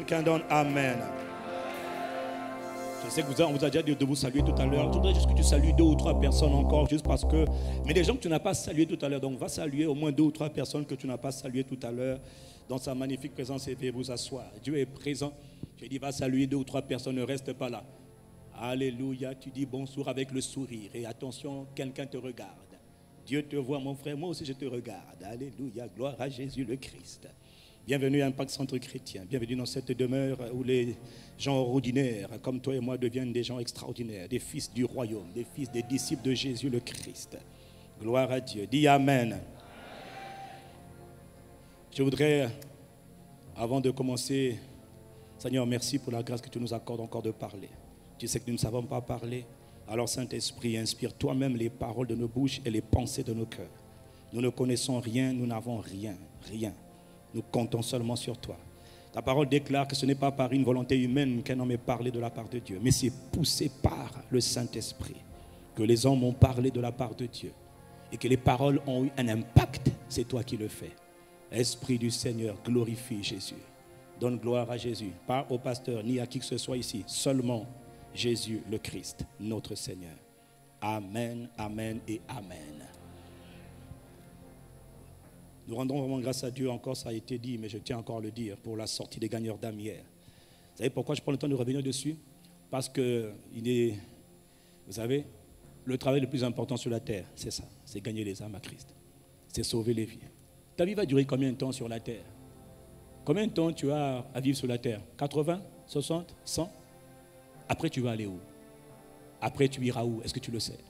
Quelqu'un donne Amen. Je sais que on vous a déjà dit de vous saluer tout à l'heure. Je voudrais juste que tu salues 2 ou 3 personnes encore, juste parce que... Mais des gens que tu n'as pas salués tout à l'heure, donc va saluer au moins 2 ou 3 personnes que tu n'as pas saluées tout à l'heure dans sa magnifique présence et veuillez vous asseoir. Dieu est présent. Je dis, va saluer 2 ou 3 personnes, ne reste pas là. Alléluia, tu dis bonjour avec le sourire et attention, quelqu'un te regarde. Dieu te voit, mon frère, moi aussi je te regarde. Alléluia, gloire à Jésus le Christ. Bienvenue à Impact Centre Chrétien. Bienvenue dans cette demeure où les gens ordinaires, comme toi et moi, deviennent des gens extraordinaires, des fils du royaume, des fils des disciples de Jésus le Christ. Gloire à Dieu. Dis Amen. Je voudrais, avant de commencer, Seigneur, merci pour la grâce que tu nous accordes encore de parler. Tu sais que nous ne savons pas parler. Alors Saint-Esprit, inspire toi-même les paroles de nos bouches et les pensées de nos cœurs. Nous ne connaissons rien, nous n'avons rien, rien. Nous comptons seulement sur toi. Ta parole déclare que ce n'est pas par une volonté humaine qu'un homme est parlé de la part de Dieu, mais c'est poussé par le Saint-Esprit que les hommes ont parlé de la part de Dieu et que les paroles ont eu un impact. C'est toi qui le fais. Esprit du Seigneur, glorifie Jésus. Donne gloire à Jésus, pas au pasteur ni à qui que ce soit ici, seulement Jésus le Christ, notre Seigneur. Amen, amen et amen. Nous rendons vraiment grâce à Dieu, encore ça a été dit, mais je tiens encore à le dire, pour la sortie des gagneurs d'âme hier. Vous savez pourquoi je prends le temps de revenir dessus? Parce que, vous savez, le travail le plus important sur la terre, c'est ça, c'est gagner les âmes à Christ. C'est sauver les vies. Ta vie va durer combien de temps sur la terre? Combien de temps tu as à vivre sur la terre? 80, 60, 100? Après, tu vas aller où? Après, tu iras où? Est-ce que tu le sais?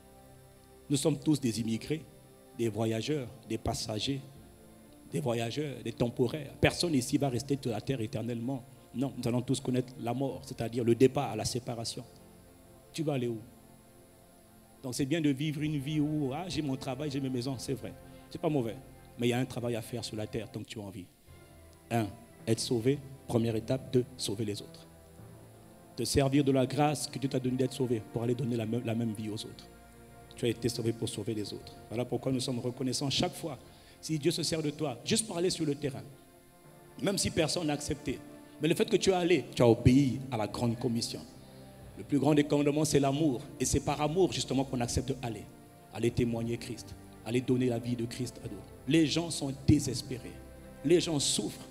Nous sommes tous des immigrés, des voyageurs, des passagers, des voyageurs, des temporaires. Personne ici va rester sur la terre éternellement. Non, nous allons tous connaître la mort, c'est-à-dire le départ, la séparation. Tu vas aller où? Donc c'est bien de vivre une vie où j'ai mon travail, j'ai mes maisons, c'est vrai. C'est pas mauvais. Mais il y a un travail à faire sur la terre tant que tu as envie. 1. Être sauvé. Première étape. 2. Sauver les autres. Te servir de la grâce que Dieu t'a donnée d'être sauvé pour aller donner la même vie aux autres. Tu as été sauvé pour sauver les autres. Voilà pourquoi nous sommes reconnaissants chaque fois. Si Dieu se sert de toi, juste pour aller sur le terrain, même si personne n'a accepté, mais le fait que tu as allé, tu as obéi à la grande commission. Le plus grand des commandements, c'est l'amour. Et c'est par amour, justement, qu'on accepte d'aller. Aller témoigner Christ. Aller donner la vie de Christ à d'autres. Les gens sont désespérés. Les gens souffrent.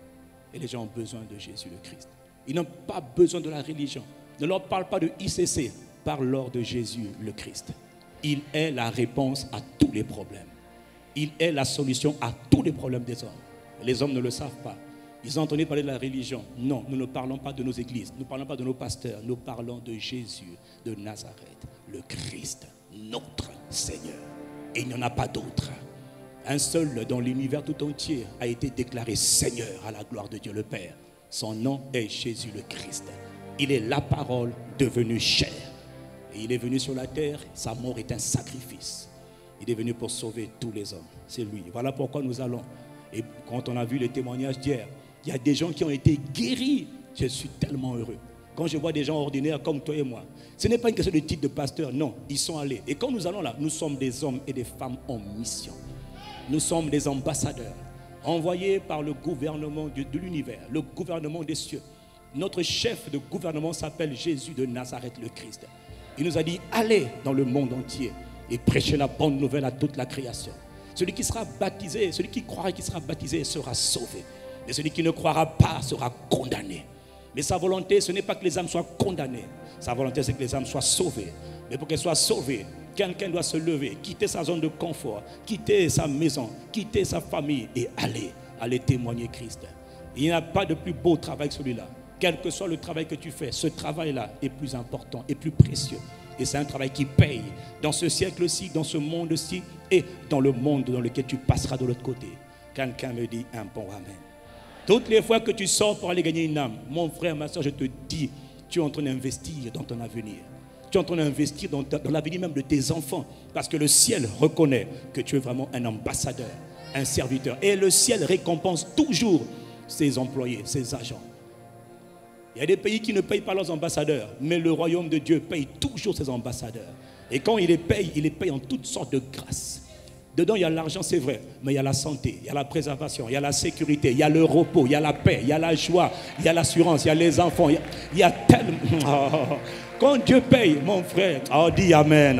Et les gens ont besoin de Jésus le Christ. Ils n'ont pas besoin de la religion. Ne leur parle pas de ICC. Parle-leur de Jésus le Christ. Il est la réponse à tous les problèmes. Il est la solution à tous les problèmes des hommes. Les hommes ne le savent pas. Ils ont entendu parler de la religion. Non, nous ne parlons pas de nos églises. Nous ne parlons pas de nos pasteurs. Nous parlons de Jésus de Nazareth, le Christ, notre Seigneur. Et il n'y en a pas d'autre. Un seul dans l'univers tout entier a été déclaré Seigneur à la gloire de Dieu le Père. Son nom est Jésus le Christ. Il est la parole devenue chair. Et il est venu sur la terre, sa mort est un sacrifice. Il est venu pour sauver tous les hommes. C'est lui. Voilà pourquoi nous allons. Et quand on a vu les témoignages d'hier, il y a des gens qui ont été guéris. Je suis tellement heureux. Quand je vois des gens ordinaires comme toi et moi, ce n'est pas une question de titre de pasteur, non, ils sont allés. Et quand nous allons là, nous sommes des hommes et des femmes en mission. Nous sommes des ambassadeurs, envoyés par le gouvernement de l'univers, le gouvernement des cieux. Notre chef de gouvernement s'appelle Jésus de Nazareth le Christ. Il nous a dit, allez dans le monde entier et prêchez la bonne nouvelle à toute la création. Celui qui sera baptisé, celui qui croira qu'il sera baptisé sera sauvé. Mais celui qui ne croira pas sera condamné. Mais sa volonté, ce n'est pas que les âmes soient condamnées. Sa volonté, c'est que les âmes soient sauvées. Mais pour qu'elles soient sauvées, quelqu'un doit se lever, quitter sa zone de confort, quitter sa maison, quitter sa famille et aller témoigner Christ. Il n'y a pas de plus beau travail que celui-là. Quel que soit le travail que tu fais, ce travail-là est plus important et plus précieux. Et c'est un travail qui paye dans ce siècle-ci, dans ce monde-ci et dans le monde dans lequel tu passeras de l'autre côté. Quelqu'un me dit un bon amen. Toutes les fois que tu sors pour aller gagner une âme, mon frère, ma soeur, je te dis, tu es en train d'investir dans ton avenir. Tu es en train d'investir dans l'avenir même de tes enfants. Parce que le ciel reconnaît que tu es vraiment un ambassadeur, un serviteur. Et le ciel récompense toujours ses employés, ses agents. Il y a des pays qui ne payent pas leurs ambassadeurs, mais le royaume de Dieu paye toujours ses ambassadeurs. Et quand il les paye en toutes sortes de grâces. Dedans, il y a l'argent, c'est vrai, mais il y a la santé, il y a la préservation, il y a la sécurité, il y a le repos, il y a la paix, il y a la joie, il y a l'assurance, il y a les enfants, il y a tellement... Oh. Quand Dieu paye, mon frère, oh, dis Amen.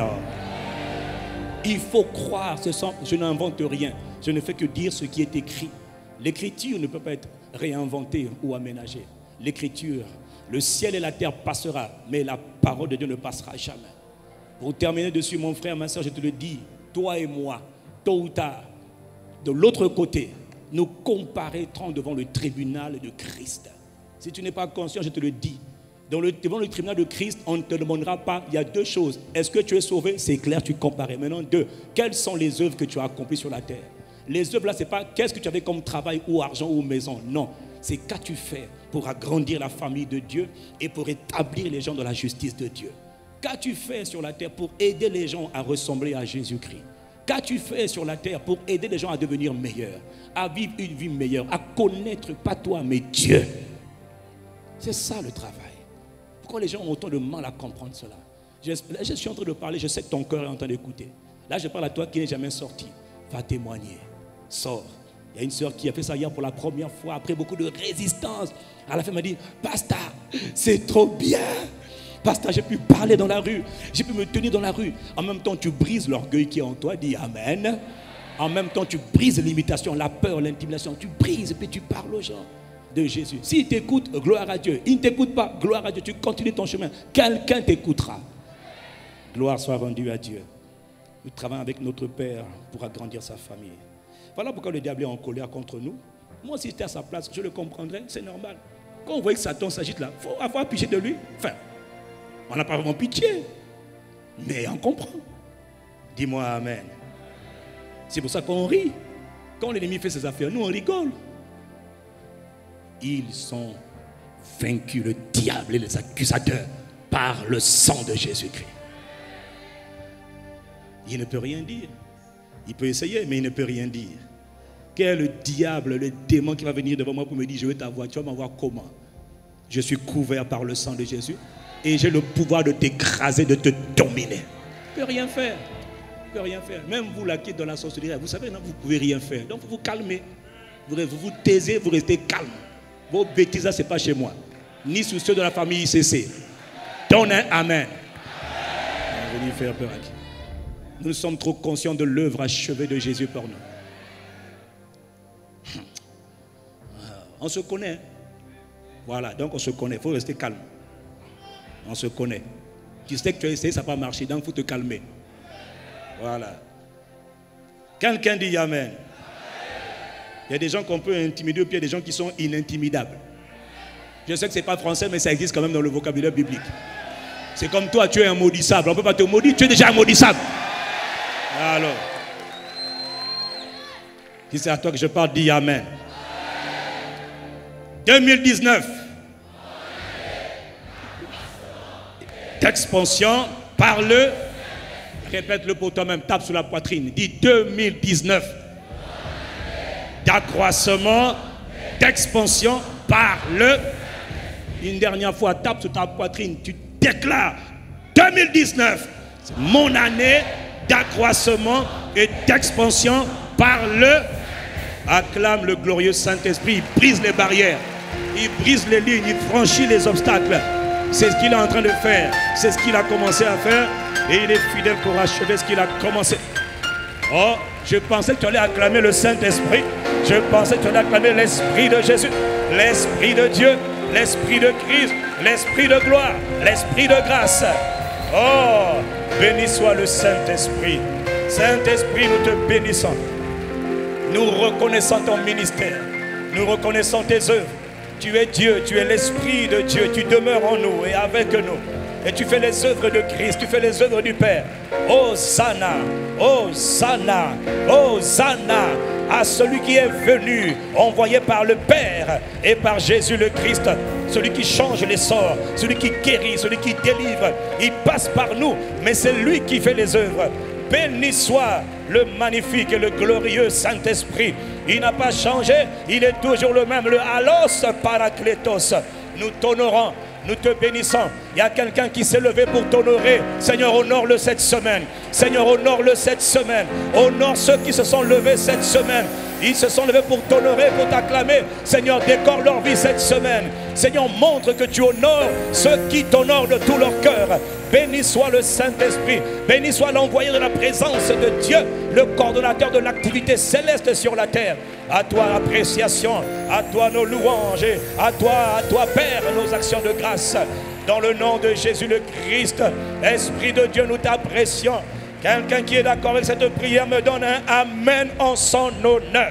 Il faut croire, je n'invente rien, je ne fais que dire ce qui est écrit. L'écriture ne peut pas être réinventée ou aménagée. L'écriture, le ciel et la terre passera, mais la parole de Dieu ne passera jamais. Pour terminer dessus, mon frère, ma soeur, je te le dis, toi et moi, tôt ou tard, de l'autre côté, nous comparaîtrons devant le tribunal de Christ. Si tu n'es pas conscient, je te le dis, devant le tribunal de Christ, on ne te demandera pas, il y a deux choses. Est-ce que tu es sauvé? C'est clair, tu comparais. Maintenant, deux, quelles sont les œuvres que tu as accomplies sur la terre? Les œuvres là, ce n'est pas qu'est-ce que tu avais comme travail ou argent ou maison. Non, c'est qu'as-tu fait pour agrandir la famille de Dieu et pour établir les gens dans la justice de Dieu. Qu'as-tu fait sur la terre pour aider les gens à ressembler à Jésus-Christ? Qu'as-tu fait sur la terre pour aider les gens à devenir meilleurs, à vivre une vie meilleure, à connaître pas toi mais Dieu? C'est ça le travail. Pourquoi les gens ont autant de mal à comprendre cela? Je suis en train de parler, je sais que ton cœur est en train d'écouter. Là, je parle à toi qui n'es jamais sorti. Va témoigner. Sors. Il y a une soeur qui a fait ça hier pour la première fois, après beaucoup de résistance. À la fin, elle m'a dit, Pasteur, c'est trop bien. Pasteur, j'ai pu parler dans la rue, j'ai pu me tenir dans la rue. En même temps, tu brises l'orgueil qui est en toi, dis Amen. En même temps, tu brises l'imitation, la peur, l'intimidation. Tu brises et puis tu parles aux gens de Jésus. S'il t'écoute, gloire à Dieu. Il ne t'écoute pas, gloire à Dieu. Tu continues ton chemin. Quelqu'un t'écoutera. Gloire soit rendue à Dieu. Nous travaillons avec notre Père pour agrandir sa famille. Voilà pourquoi le diable est en colère contre nous. Moi, si j'étais à sa place, je le comprendrais, c'est normal. Quand on voit que Satan s'agite là, il faut avoir pitié de lui. Enfin, on n'a pas vraiment pitié, mais on comprend. Dis-moi Amen. C'est pour ça qu'on rit. Quand l'ennemi fait ses affaires, nous on rigole. Ils sont vaincus, le diable et les accusateurs, par le sang de Jésus-Christ. Il ne peut rien dire. Il peut essayer, mais il ne peut rien dire. Quel est le diable, le démon qui va venir devant moi pour me dire, je vais t'avoir, tu vas m'avoir comment? Je suis couvert par le sang de Jésus et j'ai le pouvoir de t'écraser, de te dominer. Il ne peut rien faire. Il ne peut rien faire. Même vous là qui êtes dans la sorcellerie, vous savez, non, vous ne pouvez rien faire. Donc vous vous calmez. Vous vous taisez, vous restez calme. Vos bêtises là, ce n'est pas chez moi. Ni sous ceux de la famille ICC. Donne un Amen. On va venir faire peur à qui? Nous sommes trop conscients de l'œuvre achevée de Jésus pour nous. On se connaît. Voilà, donc on se connaît. Il faut rester calme. On se connaît. Tu sais que tu as essayé, ça n'a pas marché, donc il faut te calmer. Voilà. Quelqu'un dit Amen. Il y a des gens qu'on peut intimider, puis il y a des gens qui sont inintimidables. Je sais que ce n'est pas français, mais ça existe quand même dans le vocabulaire biblique. C'est comme toi, tu es inmaudissable. On ne peut pas te maudire, tu es déjà inmaudissable. Alors, si c'est à toi que je parle, dis Amen. 2019. D'expansion, parle. Répète-le pour toi-même, tape sur la poitrine. Dis 2019. D'accroissement, d'expansion, parle. Une dernière fois, tape sur ta poitrine. Tu déclares 2019, c'est mon année d'accroissement et d'expansion. Parle. Acclame le glorieux Saint-Esprit. Il brise les barrières. Il brise les lignes. Il franchit les obstacles. C'est ce qu'il est en train de faire. C'est ce qu'il a commencé à faire. Et il est fidèle pour achever ce qu'il a commencé. Oh, je pensais que tu allais acclamer le Saint-Esprit. Je pensais que tu allais acclamer l'Esprit de Jésus. L'Esprit de Dieu. L'Esprit de Christ. L'Esprit de gloire. L'Esprit de grâce. Oh, béni soit le Saint-Esprit. Saint-Esprit, nous te bénissons. Nous reconnaissons ton ministère. Nous reconnaissons tes œuvres. Tu es Dieu, tu es l'Esprit de Dieu. Tu demeures en nous et avec nous. Et tu fais les œuvres de Christ, tu fais les œuvres du Père. Hosanna, Hosanna, Hosanna à celui qui est venu, envoyé par le Père et par Jésus le Christ. Celui qui change les sorts, celui qui guérit, celui qui délivre. Il passe par nous, mais c'est lui qui fait les œuvres. Béni soit le magnifique et le glorieux Saint-Esprit. Il n'a pas changé, il est toujours le même, le Allos Parakletos. Nous t'honorons, Nous te bénissons. Il y a quelqu'un qui s'est levé pour t'honorer. Seigneur, honore-le cette semaine. Seigneur, honore-le cette semaine. Honore ceux qui se sont levés cette semaine. Ils se sont levés pour t'honorer, pour t'acclamer. Seigneur, décore leur vie cette semaine. Seigneur, montre que tu honores ceux qui t'honorent de tout leur cœur. Béni soit le Saint-Esprit. Béni soit l'envoyé de la présence de Dieu, le coordonnateur de l'activité céleste sur la terre. À toi l'appréciation, à toi nos louanges, à toi Père, nos actions de grâce. Dans le nom de Jésus le Christ, Esprit de Dieu, nous t'apprécions. Quelqu'un qui est d'accord avec cette prière me donne un Amen en son honneur.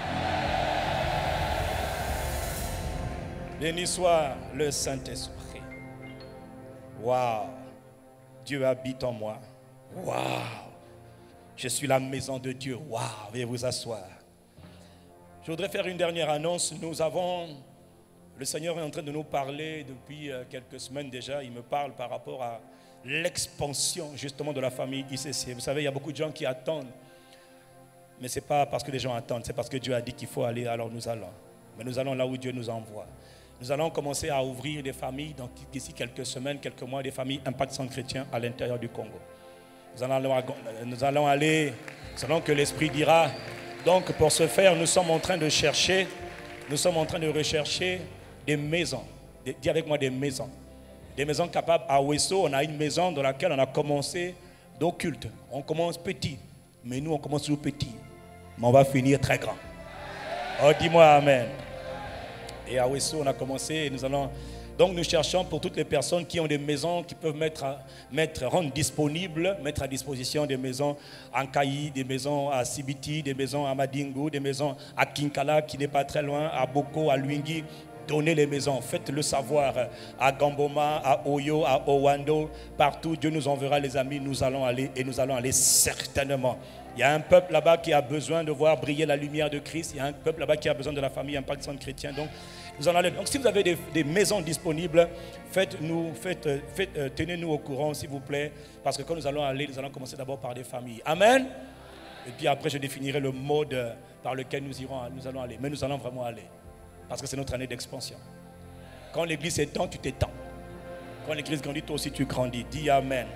Béni soit le Saint-Esprit. Waouh! Dieu habite en moi. Waouh! Je suis la maison de Dieu. Waouh! Veuillez vous asseoir. Je voudrais faire une dernière annonce. Le Seigneur est en train de nous parler depuis quelques semaines déjà. Il me parle par rapport à l'expansion justement de la famille ICC. Vous savez, il y a beaucoup de gens qui attendent. Mais ce n'est pas parce que les gens attendent, c'est parce que Dieu a dit qu'il faut aller, alors nous allons. Mais nous allons là où Dieu nous envoie. Nous allons commencer à ouvrir des familles, donc d'ici quelques semaines, quelques mois, des familles Impact Centre Chrétien à l'intérieur du Congo. Nous allons aller selon que l'Esprit dira. Donc pour ce faire, nous sommes en train de rechercher des maisons. Dis avec moi des maisons. Des maisons capables. À Ouesso, on a une maison dans laquelle on a commencé nos cultes. On commence petit, mais nous on commence toujours petit. Mais on va finir très grand. Oh, dis-moi Amen. Et à Ouesso, on a commencé et donc nous cherchons pour toutes les personnes qui ont des maisons qui peuvent rendre disponibles, mettre à disposition des maisons en Kayi, des maisons à Sibiti, des maisons à Madingu, des maisons à Kinkala qui n'est pas très loin, à Boko, à Luingi. Donnez les maisons, faites le savoir à Gamboma, à Oyo, à Owando, partout Dieu nous enverra les amis, nous allons aller et nous allons aller certainement. Il y a un peuple là-bas qui a besoin de voir briller la lumière de Christ. Il y a un peuple là-bas qui a besoin de la famille Impact Centre Chrétien. Donc, nous allons aller. Donc, si vous avez des maisons disponibles, tenez-nous au courant, s'il vous plaît. Parce que quand nous allons aller, nous allons commencer d'abord par des familles. Amen. Et puis après, je définirai le mode par lequel nous allons aller. Mais nous allons vraiment aller. Parce que c'est notre année d'expansion. Quand l'église s'étend, tu t'étends. Quand l'église grandit, toi aussi tu grandis. Dis Amen.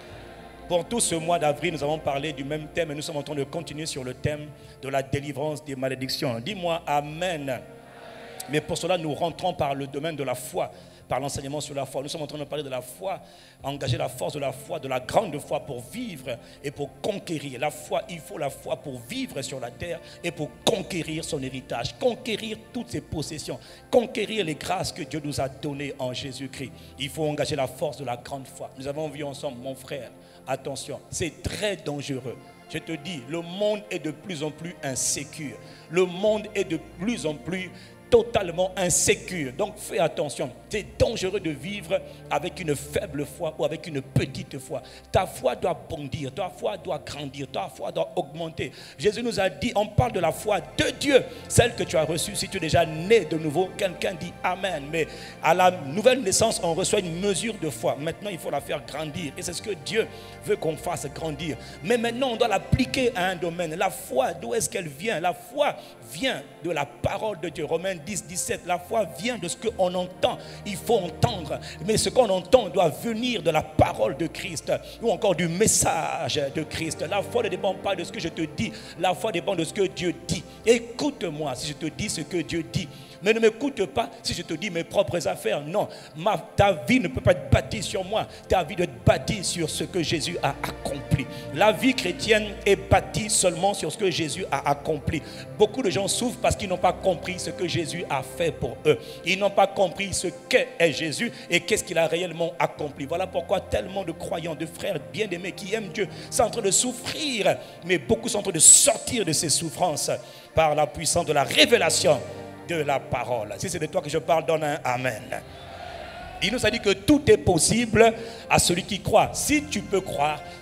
Pour tout ce mois d'avril, nous avons parlé du même thème et nous sommes en train de continuer sur le thème de la délivrance des malédictions. Dis-moi Amen. Mais pour cela, nous rentrons par le domaine de la foi, par l'enseignement sur la foi. Nous sommes en train de parler de la foi, engager la force de la foi, de la grande foi pour vivre et pour conquérir. La foi, il faut la foi pour vivre sur la terre et pour conquérir son héritage, conquérir toutes ses possessions, conquérir les grâces que Dieu nous a données en Jésus-Christ. Il faut engager la force de la grande foi. Nous avons vu ensemble, mon frère, attention, c'est très dangereux. Je te dis, le monde est de plus en plus insécure. Le monde est de plus en plus totalement insécure. Donc fais attention. C'est dangereux de vivre avec une faible foi ou avec une petite foi. Ta foi doit bondir, ta foi doit grandir, ta foi doit augmenter. Jésus nous a dit, on parle de la foi de Dieu, celle que tu as reçue. Si tu es déjà né de nouveau, quelqu'un dit Amen. Mais à la nouvelle naissance, on reçoit une mesure de foi. Maintenant, il faut la faire grandir. Et c'est ce que Dieu veut qu'on fasse grandir. Mais maintenant, on doit l'appliquer à un domaine. La foi, d'où est-ce qu'elle vient? La foi vient de la parole de Dieu. Romains 10, 17. La foi vient de ce qu'on entend. Il faut entendre. Mais ce qu'on entend doit venir de la parole de Christ ou encore du message de Christ. La foi ne dépend pas de ce que je te dis. La foi dépend de ce que Dieu dit. Écoute-moi si je te dis ce que Dieu dit. Mais ne m'écoute pas si je te dis mes propres affaires. Non, ta vie ne peut pas être bâtie sur moi. Ta vie doit être bâtie sur ce que Jésus a accompli. La vie chrétienne est bâtie seulement sur ce que Jésus a accompli. Beaucoup de gens souffrent parce qu'ils n'ont pas compris ce que Jésus a fait pour eux. Ils n'ont pas compris ce qu'est Jésus et qu'est-ce qu'il a réellement accompli. Voilà pourquoi tellement de croyants, de frères bien-aimés qui aiment Dieu sont en train de souffrir. Mais beaucoup sont en train de sortir de ces souffrances par la puissance de la révélation de la parole. Si c'est de toi que je parle, donne un Amen. Il nous a dit que tout est possible à celui qui croit. Si tu peux croire,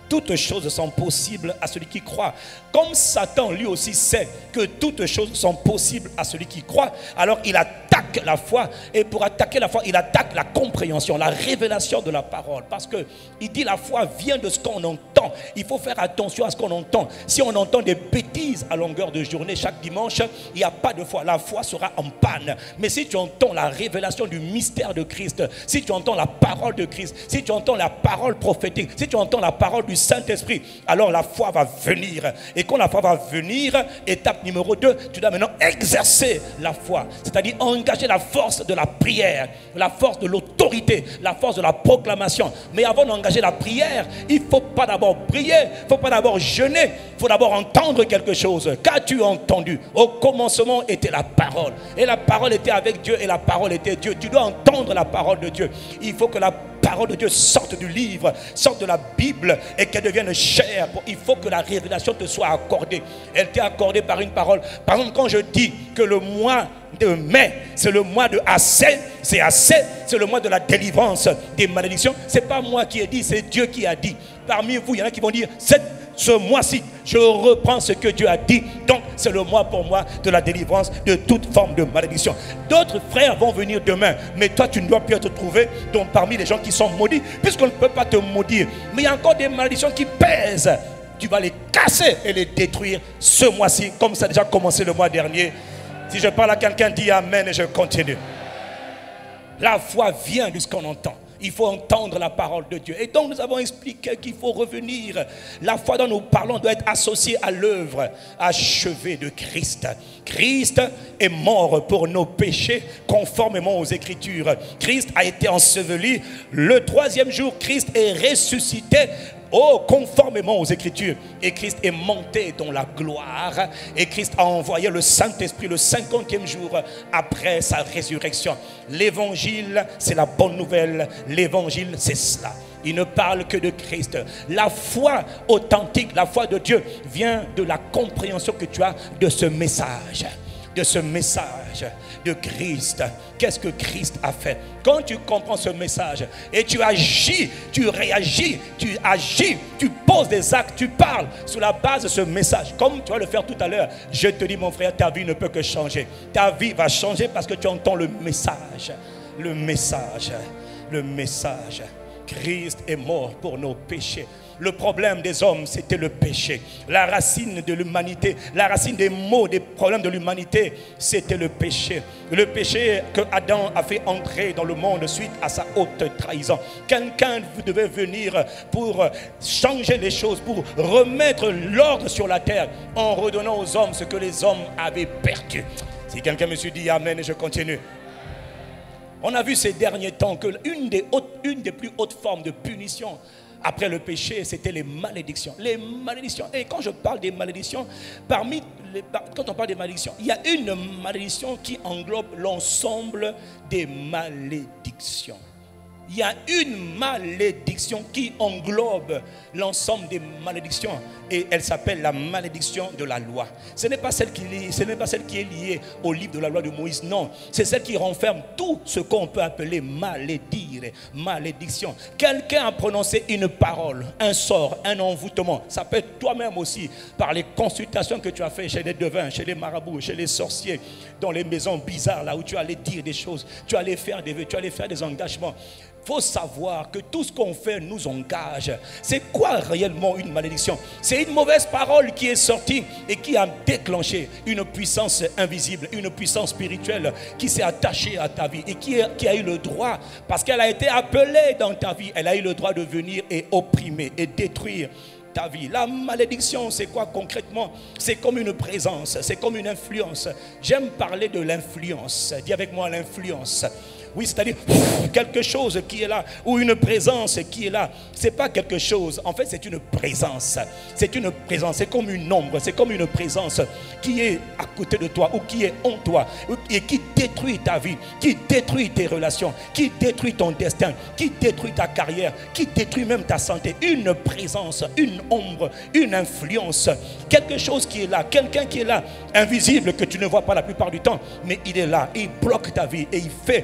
Toutes choses sont possibles à celui qui croit. Comme Satan lui aussi sait que toutes choses sont possibles à celui qui croit, alors il attaque la foi. Et pour attaquer la foi, il attaque la compréhension, la révélation de la parole. Parce qu'il dit la foi vient de ce qu'on entend. Il faut faire attention à ce qu'on entend. Si on entend des bêtises à longueur de journée chaque dimanche, il n'y a pas de foi. La foi sera en panne. Mais si tu entends la révélation du mystère de Christ, si tu entends la parole de Christ, si tu entends la parole prophétique, si tu entends la parole du Saint-Esprit, alors la foi va venir. Et quand la foi va venir, étape numéro 2, tu dois maintenant exercer la foi. C'est-à-dire engager la force de la prière, la force de l'autorité, la force de la proclamation. Mais avant d'engager la prière, il ne faut pas d'abord prier, il ne faut pas d'abord jeûner, il faut d'abord entendre quelque chose. Qu'as-tu entendu? Au commencement était la parole. Et la parole était avec Dieu et la parole était Dieu. Tu dois entendre la parole de Dieu. Il faut que la parole de Dieu sorte du livre, sorte de la Bible et qu'elle devienne chair. Il faut que la révélation te soit accordée. Elle t'est accordée par une parole. Par exemple, quand je dis que le mois de mai, c'est le mois de Assé, c'est le mois de la délivrance des malédictions. C'est pas moi qui ai dit, c'est Dieu qui a dit. Parmi vous, il y en a qui vont dire, ce mois-ci, je reprends ce que Dieu a dit. Donc, c'est le mois pour moi de la délivrance de toute forme de malédiction. D'autres frères vont venir demain. Mais toi, tu ne dois plus être trouvé donc, parmi les gens qui sont maudits. Puisqu'on ne peut pas te maudire. Mais il y a encore des malédictions qui pèsent. Tu vas les casser et les détruire ce mois-ci. Comme ça a déjà commencé le mois dernier. Si je parle à quelqu'un, dis Amen et je continue. La foi vient de ce qu'on entend. Il faut entendre la parole de Dieu. Et donc nous avons expliqué qu'il faut revenir. La foi dont nous parlons doit être associée à l'œuvre achevée de Christ. Christ est mort pour nos péchés conformément aux Écritures. Christ a été enseveli. Le 3e jour, Christ est ressuscité. Conformément aux Écritures. Et Christ est monté dans la gloire. Et Christ a envoyé le Saint-Esprit le 50e jour après sa résurrection. L'évangile, c'est la bonne nouvelle. L'évangile, c'est cela. Il ne parle que de Christ. La foi authentique, la foi de Dieu vient de la compréhension que tu as de ce message. De ce message de Christ. Qu'est-ce que Christ a fait? Quand tu comprends ce message et tu agis, tu réagis, tu poses des actes, tu parles sur la base de ce message, comme tu vas le faire tout à l'heure, je te dis mon frère, ta vie ne peut que changer. Ta vie va changer parce que tu entends le message. Le message. Le message. Christ est mort pour nos péchés. Le problème des hommes, c'était le péché. La racine de l'humanité, la racine des maux, des problèmes de l'humanité, c'était le péché. Le péché que Adam a fait entrer dans le monde suite à sa haute trahison. Quelqu'un devait venir pour changer les choses, pour remettre l'ordre sur la terre en redonnant aux hommes ce que les hommes avaient perdu. Si quelqu'un me dit Amen, et je continue. On a vu ces derniers temps que une des plus hautes formes de punition après le péché, c'était les malédictions. Les malédictions. Et quand je parle des malédictions, quand on parle des malédictions, il y a une malédiction qui englobe l'ensemble des malédictions. Il y a une malédiction qui englobe l'ensemble des malédictions et elle s'appelle la malédiction de la loi. Ce n'est pas celle qui est liée au livre de la loi de Moïse, non. C'est celle qui renferme tout ce qu'on peut appeler malédire, malédiction. Quelqu'un a prononcé une parole, un sort, un envoûtement. Ça peut être toi-même aussi par les consultations que tu as fait chez les devins, chez les marabouts, chez les sorciers, dans les maisons bizarres là où tu allais dire des choses, tu allais faire des vœux, tu allais faire des engagements. Il faut savoir que tout ce qu'on fait nous engage. C'est quoi réellement une malédiction? C'est une mauvaise parole qui est sortie et qui a déclenché une puissance invisible, une puissance spirituelle qui s'est attachée à ta vie et qui a eu le droit, parce qu'elle a été appelée dans ta vie, elle a eu le droit de venir et opprimer et détruire ta vie. La malédiction, c'est quoi concrètement? C'est comme une présence, c'est comme une influence. J'aime parler de l'influence. Dis avec moi l'influence. Oui, c'est-à-dire quelque chose qui est là, ou une présence qui est là. C'est pas quelque chose, en fait c'est une présence. C'est une présence, c'est comme une ombre, c'est comme une présence qui est à côté de toi ou qui est en toi et qui détruit ta vie, qui détruit tes relations, qui détruit ton destin, qui détruit ta carrière, qui détruit même ta santé. Une présence, une ombre, une influence, quelque chose qui est là, quelqu'un qui est là, invisible, que tu ne vois pas la plupart du temps, mais il est là, il bloque ta vie et il fait toutes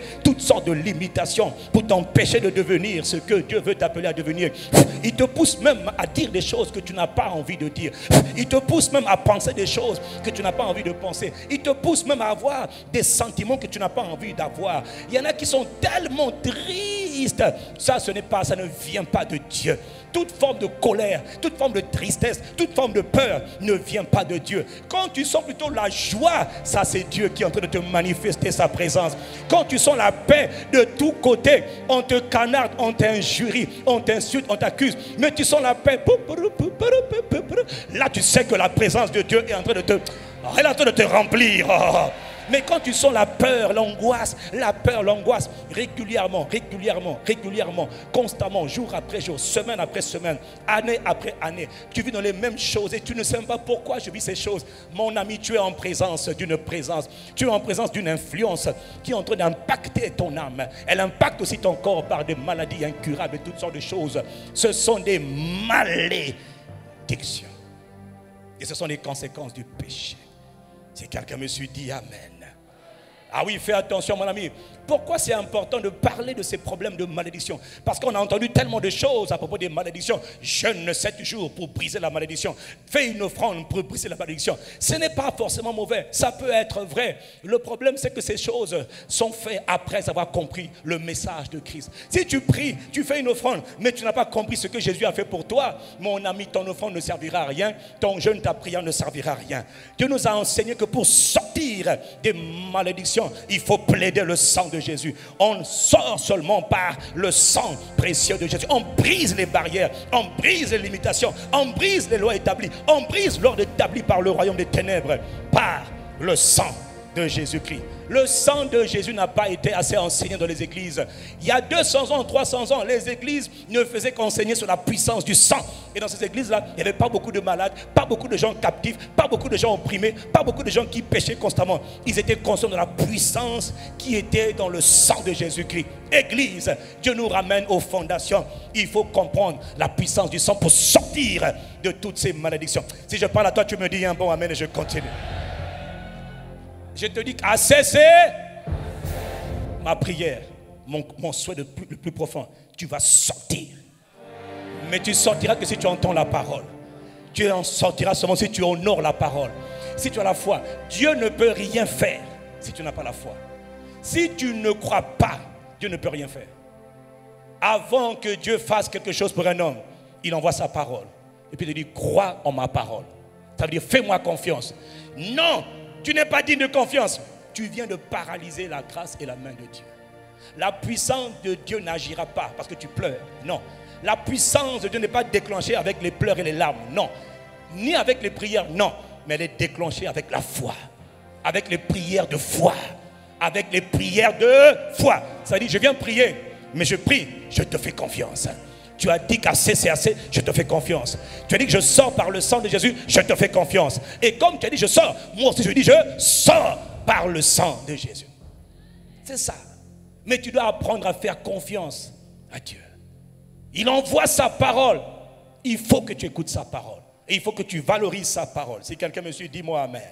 sortes de limitations pour t'empêcher de devenir ce que Dieu veut t'appeler à devenir. Il te pousse même à dire des choses que tu n'as pas envie de dire. Il te pousse même à penser des choses que tu n'as pas envie de penser. Il te pousse même à avoir des sentiments que tu n'as pas envie d'avoir. Il y en a qui sont tellement tristes. Ça ne vient pas de Dieu. Toute forme de colère, toute forme de tristesse, toute forme de peur ne vient pas de Dieu. Quand tu sens plutôt la joie, ça c'est Dieu qui est en train de te manifester sa présence. Quand tu sens la paix de tous côtés, on te canarde, on t'injurie, on t'insulte, on t'accuse, mais tu sens la paix. Là tu sais que la présence de Dieu est en train de te remplir. Mais quand tu sens la peur, l'angoisse, régulièrement, constamment, jour après jour, semaine après semaine, année après année, tu vis dans les mêmes choses et tu ne sais même pas pourquoi je vis ces choses. Mon ami, tu es en présence d'une présence, tu es en présence d'une influence qui est en train d'impacter ton âme. Elle impacte aussi ton corps par des maladies incurables et toutes sortes de choses. Ce sont des malédictions. Et ce sont les conséquences du péché. Si quelqu'un me suit, dit Amen. Ah oui, fais attention mon ami. Pourquoi c'est important de parler de ces problèmes de malédiction? Parce qu'on a entendu tellement de choses à propos des malédictions. Jeûne 7 jours pour briser la malédiction. Fais une offrande pour briser la malédiction. Ce n'est pas forcément mauvais. Ça peut être vrai. Le problème, c'est que ces choses sont faites après avoir compris le message de Christ. Si tu pries, tu fais une offrande, mais tu n'as pas compris ce que Jésus a fait pour toi, mon ami, ton offrande ne servira à rien. Ton jeûne, ta prière ne servira à rien. Dieu nous a enseigné que pour sortir des malédictions, il faut plaider le sang de Jésus. On sort seulement par le sang précieux de Jésus. On brise les barrières, on brise les limitations, on brise les lois établies, on brise l'ordre établi par le royaume des ténèbres par le sang de Jésus-Christ. Le sang de Jésus n'a pas été assez enseigné dans les églises. Il y a 200 ans, 300 ans, les églises ne faisaient qu'enseigner sur la puissance du sang. Et dans ces églises-là, il n'y avait pas beaucoup de malades, pas beaucoup de gens captifs, pas beaucoup de gens opprimés, pas beaucoup de gens qui péchaient constamment. Ils étaient conscients de la puissance qui était dans le sang de Jésus-Christ. Église, Dieu nous ramène aux fondations. Il faut comprendre la puissance du sang pour sortir de toutes ces malédictions. Si je parle à toi, tu me dis un bon amen et je continue. Je te dis qu'à cesser ma prière, mon souhait le plus profond, tu vas sortir. Mais tu sortiras que si tu entends la parole. Tu en sortiras seulement si tu honores la parole. Si tu as la foi, Dieu ne peut rien faire si tu n'as pas la foi. Si tu ne crois pas, Dieu ne peut rien faire. Avant que Dieu fasse quelque chose pour un homme, il envoie sa parole. Et puis il dit, crois en ma parole. Ça veut dire, fais-moi confiance. Non, tu n'es pas digne de confiance. Tu viens de paralyser la grâce et la main de Dieu. La puissance de Dieu n'agira pas parce que tu pleures. Non. La puissance de Dieu n'est pas déclenchée avec les pleurs et les larmes. Non. Ni avec les prières. Non. Mais elle est déclenchée avec la foi. Avec les prières de foi. Avec les prières de foi. Ça dit, je viens prier. Mais je prie, je te fais confiance. Tu as dit qu'assez c'est assez, je te fais confiance. Tu as dit que je sors par le sang de Jésus, je te fais confiance. Et comme tu as dit je sors, moi aussi je dis je sors par le sang de Jésus. C'est ça. Mais tu dois apprendre à faire confiance à Dieu. Il envoie sa parole. Il faut que tu écoutes sa parole. Et il faut que tu valorises sa parole. Si quelqu'un me suit, dis-moi amen.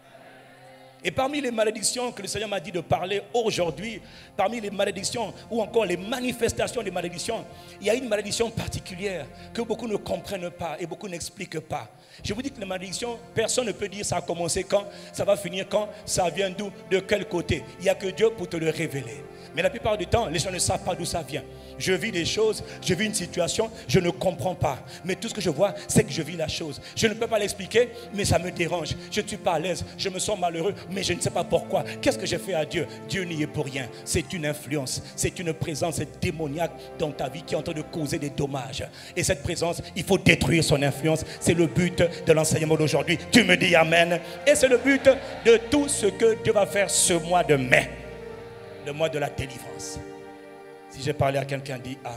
Et parmi les malédictions que le Seigneur m'a dit de parler aujourd'hui, parmi les malédictions ou encore les manifestations des malédictions, il y a une malédiction particulière que beaucoup ne comprennent pas et beaucoup n'expliquent pas. Je vous dis que les malédictions, personne ne peut dire ça a commencé quand, ça va finir quand, ça vient d'où, de quel côté. Il n'y a que Dieu pour te le révéler. Mais la plupart du temps, les gens ne savent pas d'où ça vient. Je vis des choses, je vis une situation, je ne comprends pas. Mais tout ce que je vois, c'est que je vis la chose. Je ne peux pas l'expliquer, mais ça me dérange. Je ne suis pas à l'aise, je me sens malheureux, mais je ne sais pas pourquoi. Qu'est-ce que j'ai fait à Dieu? Dieu n'y est pour rien. C'est une influence, c'est une présence démoniaque dans ta vie qui est en train de causer des dommages. Et cette présence, il faut détruire son influence. C'est le but de l'enseignement d'aujourd'hui. Tu me dis amen. Et c'est le but de tout ce que Dieu va faire ce mois de mai. Le mois de la délivrance. Si j'ai parlé à quelqu'un, dit amen.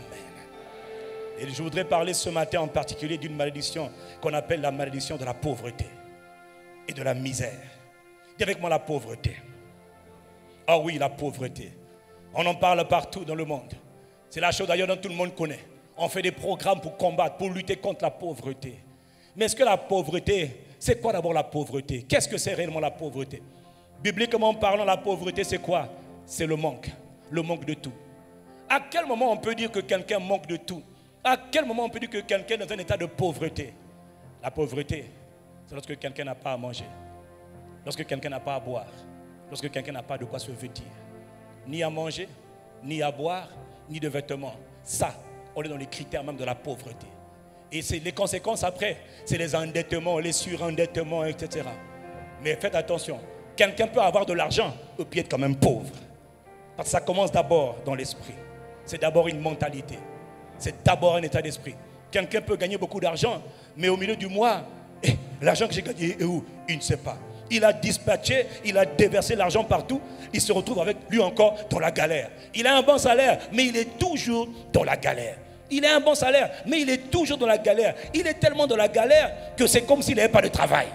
Et je voudrais parler ce matin en particulier d'une malédiction qu'on appelle la malédiction de la pauvreté et de la misère. Dis avec moi la pauvreté. Ah oui, la pauvreté. On en parle partout dans le monde. C'est la chose d'ailleurs dont tout le monde connaît. On fait des programmes pour combattre, pour lutter contre la pauvreté. Mais est-ce que la pauvreté, c'est quoi d'abord la pauvreté? Qu'est-ce que c'est réellement la pauvreté? Bibliquement parlant, la pauvreté c'est quoi? C'est le manque. le manque de tout. À quel moment on peut dire que quelqu'un manque de tout? À quel moment on peut dire que quelqu'un est dans un état de pauvreté? La pauvreté, c'est lorsque quelqu'un n'a pas à manger, lorsque quelqu'un n'a pas à boire, lorsque quelqu'un n'a pas de quoi se vêtir, ni à manger, ni à boire, ni de vêtements. Ça, on est dans les critères même de la pauvreté. Et c'est les conséquences après, c'est les endettements, les surendettements, etc. Mais faites attention, quelqu'un peut avoir de l'argent et puis être quand même pauvre. Parce que ça commence d'abord dans l'esprit. C'est d'abord une mentalité. C'est d'abord un état d'esprit. Quelqu'un peut gagner beaucoup d'argent, mais au milieu du mois, l'argent que j'ai gagné est où? Il ne sait pas. Il a dispatché, il a déversé l'argent partout. Il se retrouve avec lui encore dans la galère. Il a un bon salaire, mais il est toujours dans la galère. Il a un bon salaire, mais il est toujours dans la galère. Il est tellement dans la galère que c'est comme s'il n'avait pas de travail.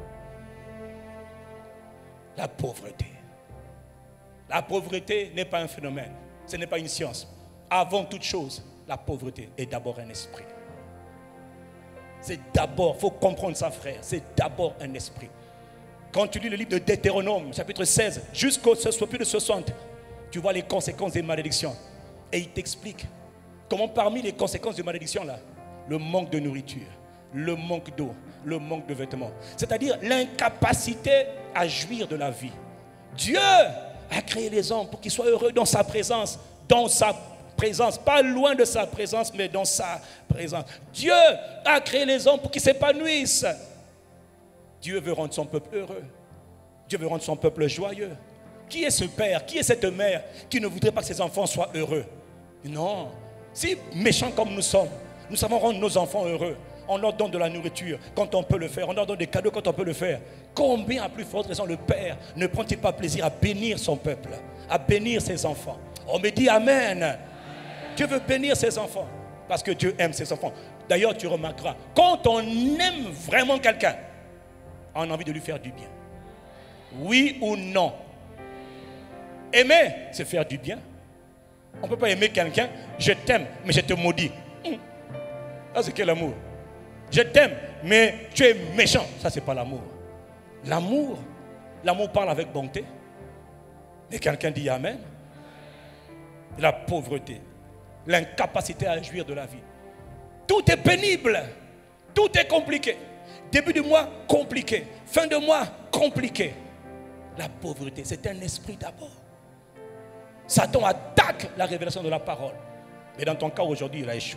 La pauvreté. La pauvreté n'est pas un phénomène. Ce n'est pas une science. Avant toute chose, la pauvreté est d'abord un esprit. C'est d'abord, il faut comprendre ça, frère. C'est d'abord un esprit. Quand tu lis le livre de Deutéronome, chapitre 16, jusqu'au chapitre 60, tu vois les conséquences des malédictions. Et il t'explique comment parmi les conséquences de malédiction là, le manque de nourriture, le manque d'eau, le manque de vêtements. C'est-à-dire l'incapacité à jouir de la vie. Dieu a créé les hommes pour qu'ils soient heureux dans sa présence. Dans sa présence, pas loin de sa présence, mais dans sa présence. Dieu a créé les hommes pour qu'ils s'épanouissent. Dieu veut rendre son peuple heureux. Dieu veut rendre son peuple joyeux. Qui est ce père, qui est cette mère qui ne voudrait pas que ses enfants soient heureux? Non. Si méchants comme nous sommes, nous savons rendre nos enfants heureux. On leur donne de la nourriture quand on peut le faire. On leur donne des cadeaux quand on peut le faire. Combien à plus forte raison le Père ne prend-il pas plaisir à bénir son peuple, à bénir ses enfants? On me dit Amen. Dieu veut bénir ses enfants parce que Dieu aime ses enfants. D'ailleurs, tu remarqueras, quand on aime vraiment quelqu'un, on a envie de lui faire du bien. Oui ou non? Aimer, c'est faire du bien. On ne peut pas aimer quelqu'un, je t'aime, mais je te maudis. Ça, c'est quel amour? Je t'aime, mais tu es méchant. Ça, c'est pas l'amour. L'amour parle avec bonté. Mais quelqu'un dit Amen. La pauvreté, l'incapacité à jouir de la vie. Tout est pénible. Tout est compliqué. Début du mois, compliqué. Fin de mois, compliqué. La pauvreté, c'est un esprit d'abord. Satan attaque la révélation de la parole. Mais dans ton cas aujourd'hui, il a échoué.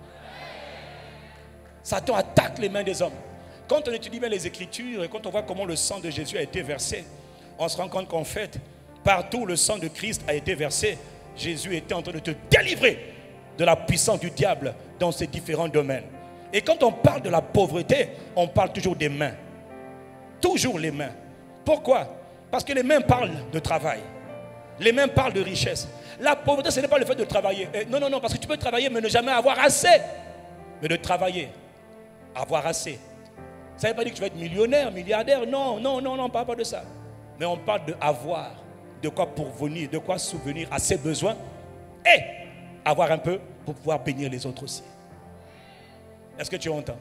Satan attaque les mains des hommes. Quand on étudie bien les Écritures et quand on voit comment le sang de Jésus a été versé, on se rend compte qu'en fait, partout où le sang de Christ a été versé, Jésus était en train de te délivrer de la puissance du diable dans ces différents domaines. Et quand on parle de la pauvreté, on parle toujours des mains. Toujours les mains. Pourquoi? Parce que les mains parlent de travail. Les mains parlent de richesse. La pauvreté, ce n'est pas le fait de travailler. Non, non, non, parce que tu peux travailler mais ne jamais avoir assez. Mais de travailler, avoir assez. Ça ne veut pas dire que tu vas être millionnaire, milliardaire. Non, non, non, non, on ne parle pas de ça. Mais on parle d'avoir, de quoi pourvenir, de quoi souvenir à ses besoins et avoir un peu pour pouvoir bénir les autres aussi. Est-ce que tu entends?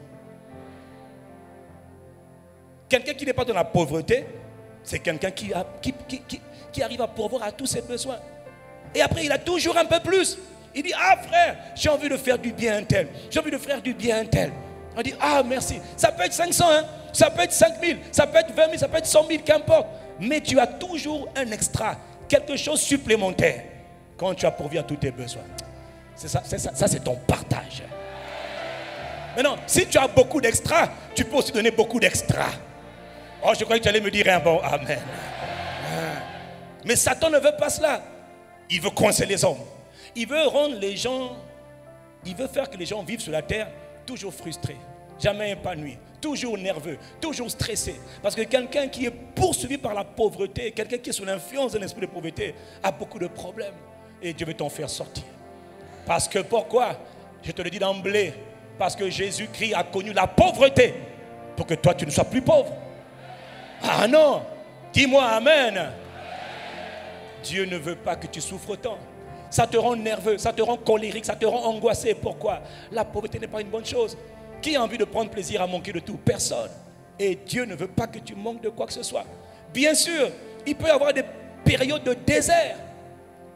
Quelqu'un qui n'est pas dans la pauvreté, c'est quelqu'un qui arrive à pourvoir à tous ses besoins. Et après, il a toujours un peu plus. Il dit, ah frère, j'ai envie de faire du bien à un tel. J'ai envie de faire du bien à un tel. On dit, ah merci. Ça peut être 500, hein? Ça peut être 5 000, ça peut être 20 000, ça peut être 100 000, qu'importe. Mais tu as toujours un extra, quelque chose supplémentaire quand tu as pourvu à tous tes besoins. C'est ça, c'est ton partage. Maintenant, si tu as beaucoup d'extra, tu peux aussi donner beaucoup d'extra. Oh, je croyais que tu allais me dire un bon amen. Mais Satan ne veut pas cela. Il veut coincer les hommes. Il veut rendre les gens, il veut faire que les gens vivent sur la terre toujours frustrés, jamais épanouis, toujours nerveux, toujours stressés. Parce que quelqu'un qui est poursuivi par la pauvreté, quelqu'un qui est sous l'influence d'un esprit de pauvreté, a beaucoup de problèmes. Et Dieu veut t'en faire sortir. Parce que pourquoi? Je te le dis d'emblée. Parce que Jésus-Christ a connu la pauvreté pour que toi tu ne sois plus pauvre. Ah non, dis-moi amen. Dieu ne veut pas que tu souffres autant. Ça te rend nerveux, ça te rend colérique, ça te rend angoissé. Pourquoi? La pauvreté n'est pas une bonne chose. Qui a envie de prendre plaisir à manquer de tout? Personne. Et Dieu ne veut pas que tu manques de quoi que ce soit. Bien sûr, il peut y avoir des périodes de désert.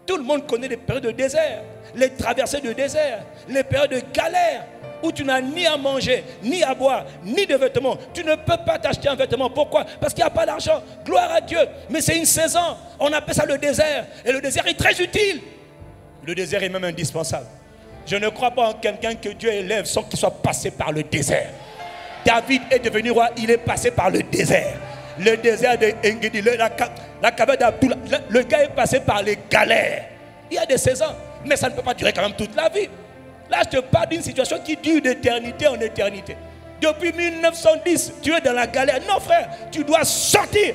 Tout le monde connaît les périodes de désert, les traversées de désert, les périodes de galère, où tu n'as ni à manger, ni à boire, ni de vêtements. Tu ne peux pas t'acheter un vêtement. Pourquoi? Parce qu'il n'y a pas d'argent. Gloire à Dieu. Mais c'est une saison. On appelle ça le désert. Et le désert est très utile. Le désert est même indispensable. Je ne crois pas en quelqu'un que Dieu élève sans qu'il soit passé par le désert. David est devenu roi, il est passé par le désert. Le désert de Engedi, la caverne d'Abdullah, le gars est passé par les galères. Il y a des saisons, mais ça ne peut pas durer quand même toute la vie. Là, je te parle d'une situation qui dure d'éternité en éternité. Depuis 1910, tu es dans la galère. Non, frère, tu dois sortir.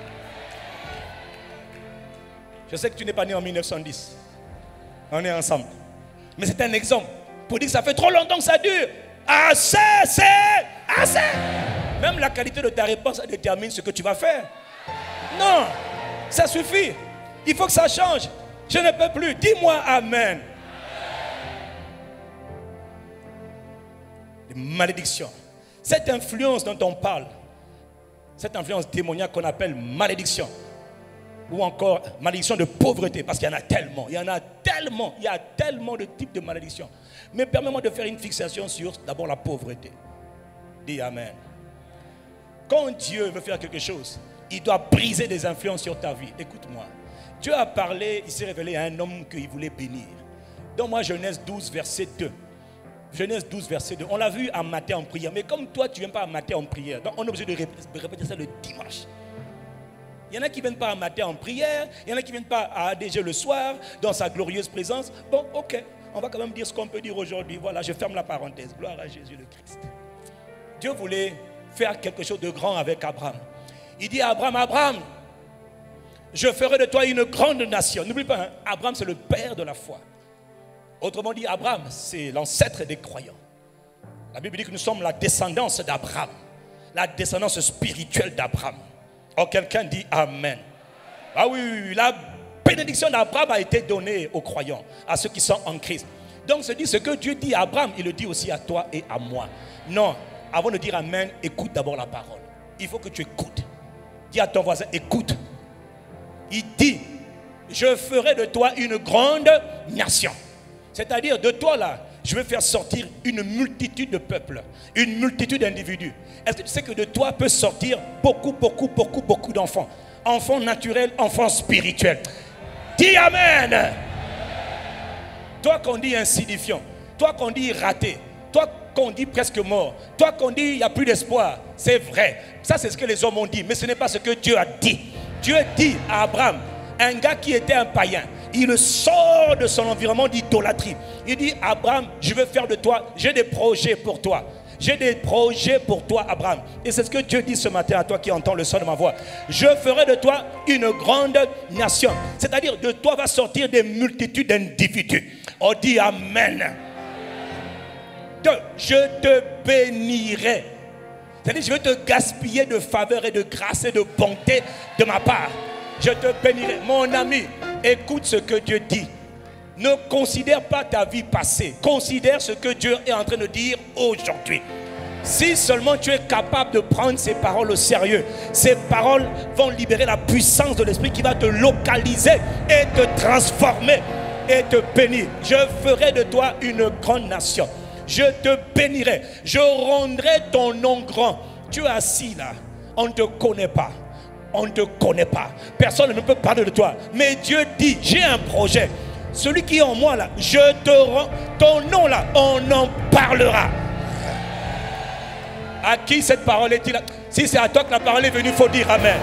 Je sais que tu n'es pas né en 1910. On est ensemble. Mais c'est un exemple pour dire que ça fait trop longtemps que ça dure. Assez, c'est assez. Même la qualité de ta réponse détermine ce que tu vas faire. Non, ça suffit. Il faut que ça change. Je ne peux plus. Dis-moi amen. Les malédictions. Cette influence dont on parle, cette influence démoniaque qu'on appelle malédiction, ou encore malédiction de pauvreté, parce qu'il y en a tellement, il y a tellement de types de malédictions. Mais permets-moi de faire une fixation sur d'abord la pauvreté. Dis amen. Quand Dieu veut faire quelque chose, il doit briser des influences sur ta vie. Écoute-moi. Dieu a parlé, il s'est révélé à un homme qu'il voulait bénir. Dans moi, Genèse 12, verset 2. Genèse 12, verset 2. On l'a vu à matin en prière. Mais comme toi, tu ne viens pas à matin en prière, donc on est obligé de répéter ça le dimanche. Il y en a qui ne viennent pas à matin en prière. Il y en a qui ne viennent pas à ADG le soir, dans sa glorieuse présence. Bon, ok. On va quand même dire ce qu'on peut dire aujourd'hui. Voilà, je ferme la parenthèse. Gloire à Jésus le Christ. Dieu voulait faire quelque chose de grand avec Abraham. Il dit à Abraham, Abraham, je ferai de toi une grande nation. N'oublie pas, hein, Abraham c'est le père de la foi. Autrement dit, Abraham c'est l'ancêtre des croyants. La Bible dit que nous sommes la descendance d'Abraham. La descendance spirituelle d'Abraham. Oh, quelqu'un dit Amen. Ah oui, la bénédiction d'Abraham a été donnée aux croyants, à ceux qui sont en Christ. Donc, se dit ce que Dieu dit à Abraham, il le dit aussi à toi et à moi. Non, avant de dire Amen, écoute d'abord la parole. Il faut que tu écoutes. Dis à ton voisin, écoute. Il dit, je ferai de toi une grande nation. C'est-à-dire, de toi là, je vais faire sortir une multitude de peuples, une multitude d'individus. Est-ce que tu sais que de toi peut sortir beaucoup d'enfants? Enfants naturels, enfants spirituels. Dis Amen. Toi qu'on dit insignifiant, toi qu'on dit raté, toi qu'on dit presque mort, toi qu'on dit il n'y a plus d'espoir, c'est vrai. Ça c'est ce que les hommes ont dit, mais ce n'est pas ce que Dieu a dit. Dieu dit à Abraham, un gars qui était un païen, il sort de son environnement d'idolâtrie. Il dit, Abraham, je veux faire de toi, j'ai des projets pour toi. J'ai des projets pour toi, Abraham. Et c'est ce que Dieu dit ce matin à toi qui entends le son de ma voix. Je ferai de toi une grande nation. C'est-à-dire, de toi va sortir des multitudes d'individus. On dit Amen. Deux, je te bénirai. C'est-à-dire, je vais te gaspiller de faveur et de grâce et de bonté de ma part. Je te bénirai. Mon ami, écoute ce que Dieu dit. Ne considère pas ta vie passée. Considère ce que Dieu est en train de dire aujourd'hui. Si seulement tu es capable de prendre ces paroles au sérieux, ces paroles vont libérer la puissance de l'esprit qui va te localiser et te transformer et te bénir. Je ferai de toi une grande nation. Je te bénirai. Je rendrai ton nom grand. Tu es assis là. On ne te connaît pas. On ne te connaît pas. Personne ne peut parler de toi. Mais Dieu dit, j'ai un projet. Celui qui est en moi là, je te rends ton nom là, on en parlera. À qui cette parole est-il? Si c'est à toi que la parole est venue, il faut dire Amen.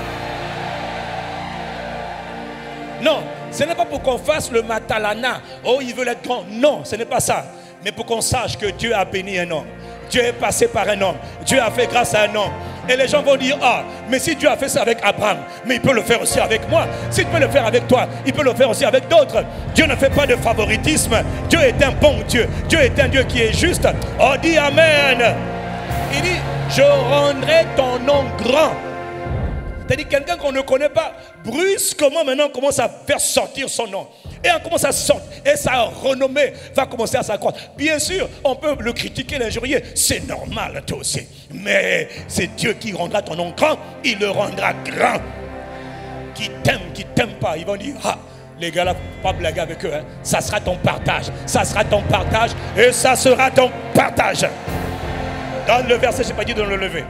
Non, ce n'est pas pour qu'on fasse le matalana. Oh, il veut être grand. Non, ce n'est pas ça. Mais pour qu'on sache que Dieu a béni un homme. Dieu est passé par un homme. Dieu a fait grâce à un homme. Et les gens vont dire, ah, mais si Dieu a fait ça avec Abraham, mais il peut le faire aussi avec moi. S'il peut le faire avec toi, il peut le faire aussi avec d'autres. Dieu ne fait pas de favoritisme. Dieu est un bon Dieu. Dieu est un Dieu qui est juste. Oh, dis Amen. Il dit, je rendrai ton nom grand. C'est-à-dire quelqu'un qu'on ne connaît pas, brusquement maintenant on commence à faire sortir son nom. Et on commence à sortir. Et sa renommée va commencer à s'accroître. Bien sûr, on peut le critiquer, l'injurier. C'est normal, toi aussi. Mais c'est Dieu qui rendra ton nom grand. Il le rendra grand. Qui t'aime pas. Ils vont dire, ah, Les gars là, pas blaguer avec eux. Hein. Ça sera ton partage. Ça sera ton partage. Et ça sera ton partage. Dans le verset, je n'ai pas dit de le lever.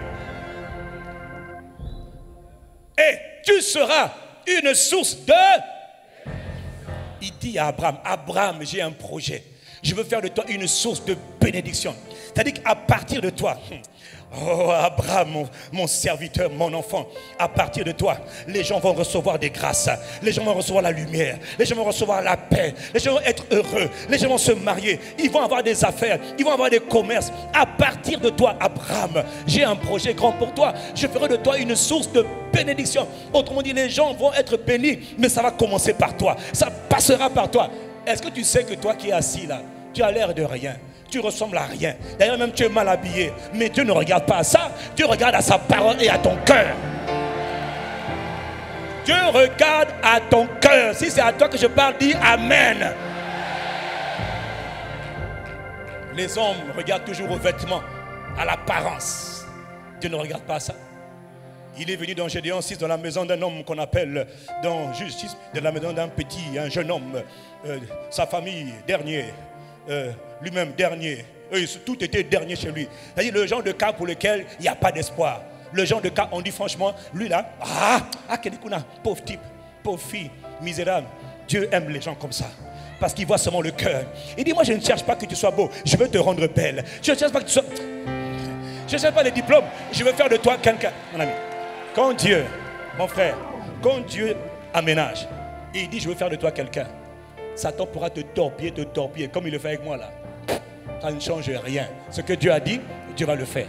Et tu seras une source de... Il dit à Abraham, Abraham, j'ai un projet. Je veux faire de toi une source de bénédiction. C'est-à-dire qu'à partir de toi... Oh Abraham, mon serviteur, mon enfant, à partir de toi, les gens vont recevoir des grâces, les gens vont recevoir la lumière, les gens vont recevoir la paix, les gens vont être heureux, les gens vont se marier, ils vont avoir des affaires, ils vont avoir des commerces. À partir de toi, Abraham, j'ai un projet grand pour toi. Je ferai de toi une source de bénédiction. Autrement dit, les gens vont être bénis, mais ça va commencer par toi, ça passera par toi. Est-ce que tu sais que toi qui es assis là, tu as l'air de rien? Tu ressembles à rien. D'ailleurs, même tu es mal habillé. Mais Dieu ne regarde pas à ça. Dieu regarde à sa parole et à ton cœur. Dieu regarde à ton cœur. Si c'est à toi que je parle, dis Amen. Les hommes regardent toujours aux vêtements, à l'apparence. Dieu ne regarde pas à ça. Il est venu dans Gédéon 6, dans la maison d'un homme qu'on appelle dans Justice, dans la maison d'un petit, un jeune homme, sa famille, dernier. Lui-même dernier, tout était dernier chez lui. C'est-à-dire le genre de cas pour lequel il n'y a pas d'espoir. Le genre de cas, on dit franchement, lui là, pauvre type, pauvre fille, misérable. Dieu aime les gens comme ça. Parce qu'il voit seulement le cœur. Il dit, moi je ne cherche pas que tu sois beau, je veux te rendre belle. Je ne cherche pas que tu sois... Je ne cherche pas les diplômes, je veux faire de toi quelqu'un. Mon ami, quand Dieu, mon frère, quand Dieu aménage, et il dit, je veux faire de toi quelqu'un. Satan pourra te torpiller, comme il le fait avec moi là. Ça ne change rien. Ce que Dieu a dit, Dieu va le faire.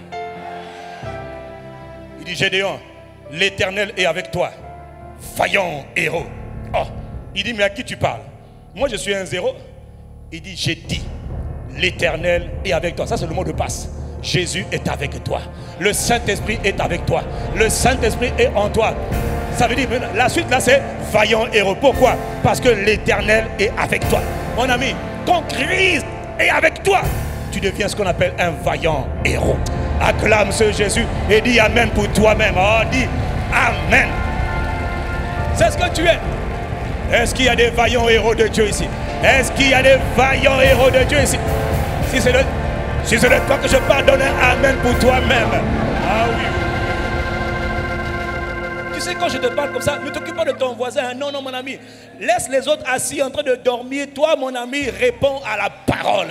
Il dit, Gédéon, l'Éternel est avec toi. Vaillant héros. Oh, il dit, mais à qui tu parles? Moi, je suis un zéro. Il dit, j'ai dit, l'Éternel est avec toi. Ça, c'est le mot de passe. Jésus est avec toi. Le Saint-Esprit est avec toi. Le Saint-Esprit est en toi. Ça veut dire, la suite là c'est vaillant héros. Pourquoi? Parce que l'Éternel est avec toi. Mon ami, quand Christ est avec toi, tu deviens ce qu'on appelle un vaillant héros. Acclame ce Jésus et dis Amen pour toi-même. Oh, dis Amen. C'est ce que tu es. Est-ce qu'il y a des vaillants héros de Dieu ici? Est-ce qu'il y a des vaillants héros de Dieu ici? Si c'est de toi que je parle, donne un Amen pour toi-même. Ah oui. Tu sais, quand je te parle comme ça, ne t'occupe pas de ton voisin. Non, non, mon ami. Laisse les autres assis en train de dormir. Toi, mon ami, réponds à la parole.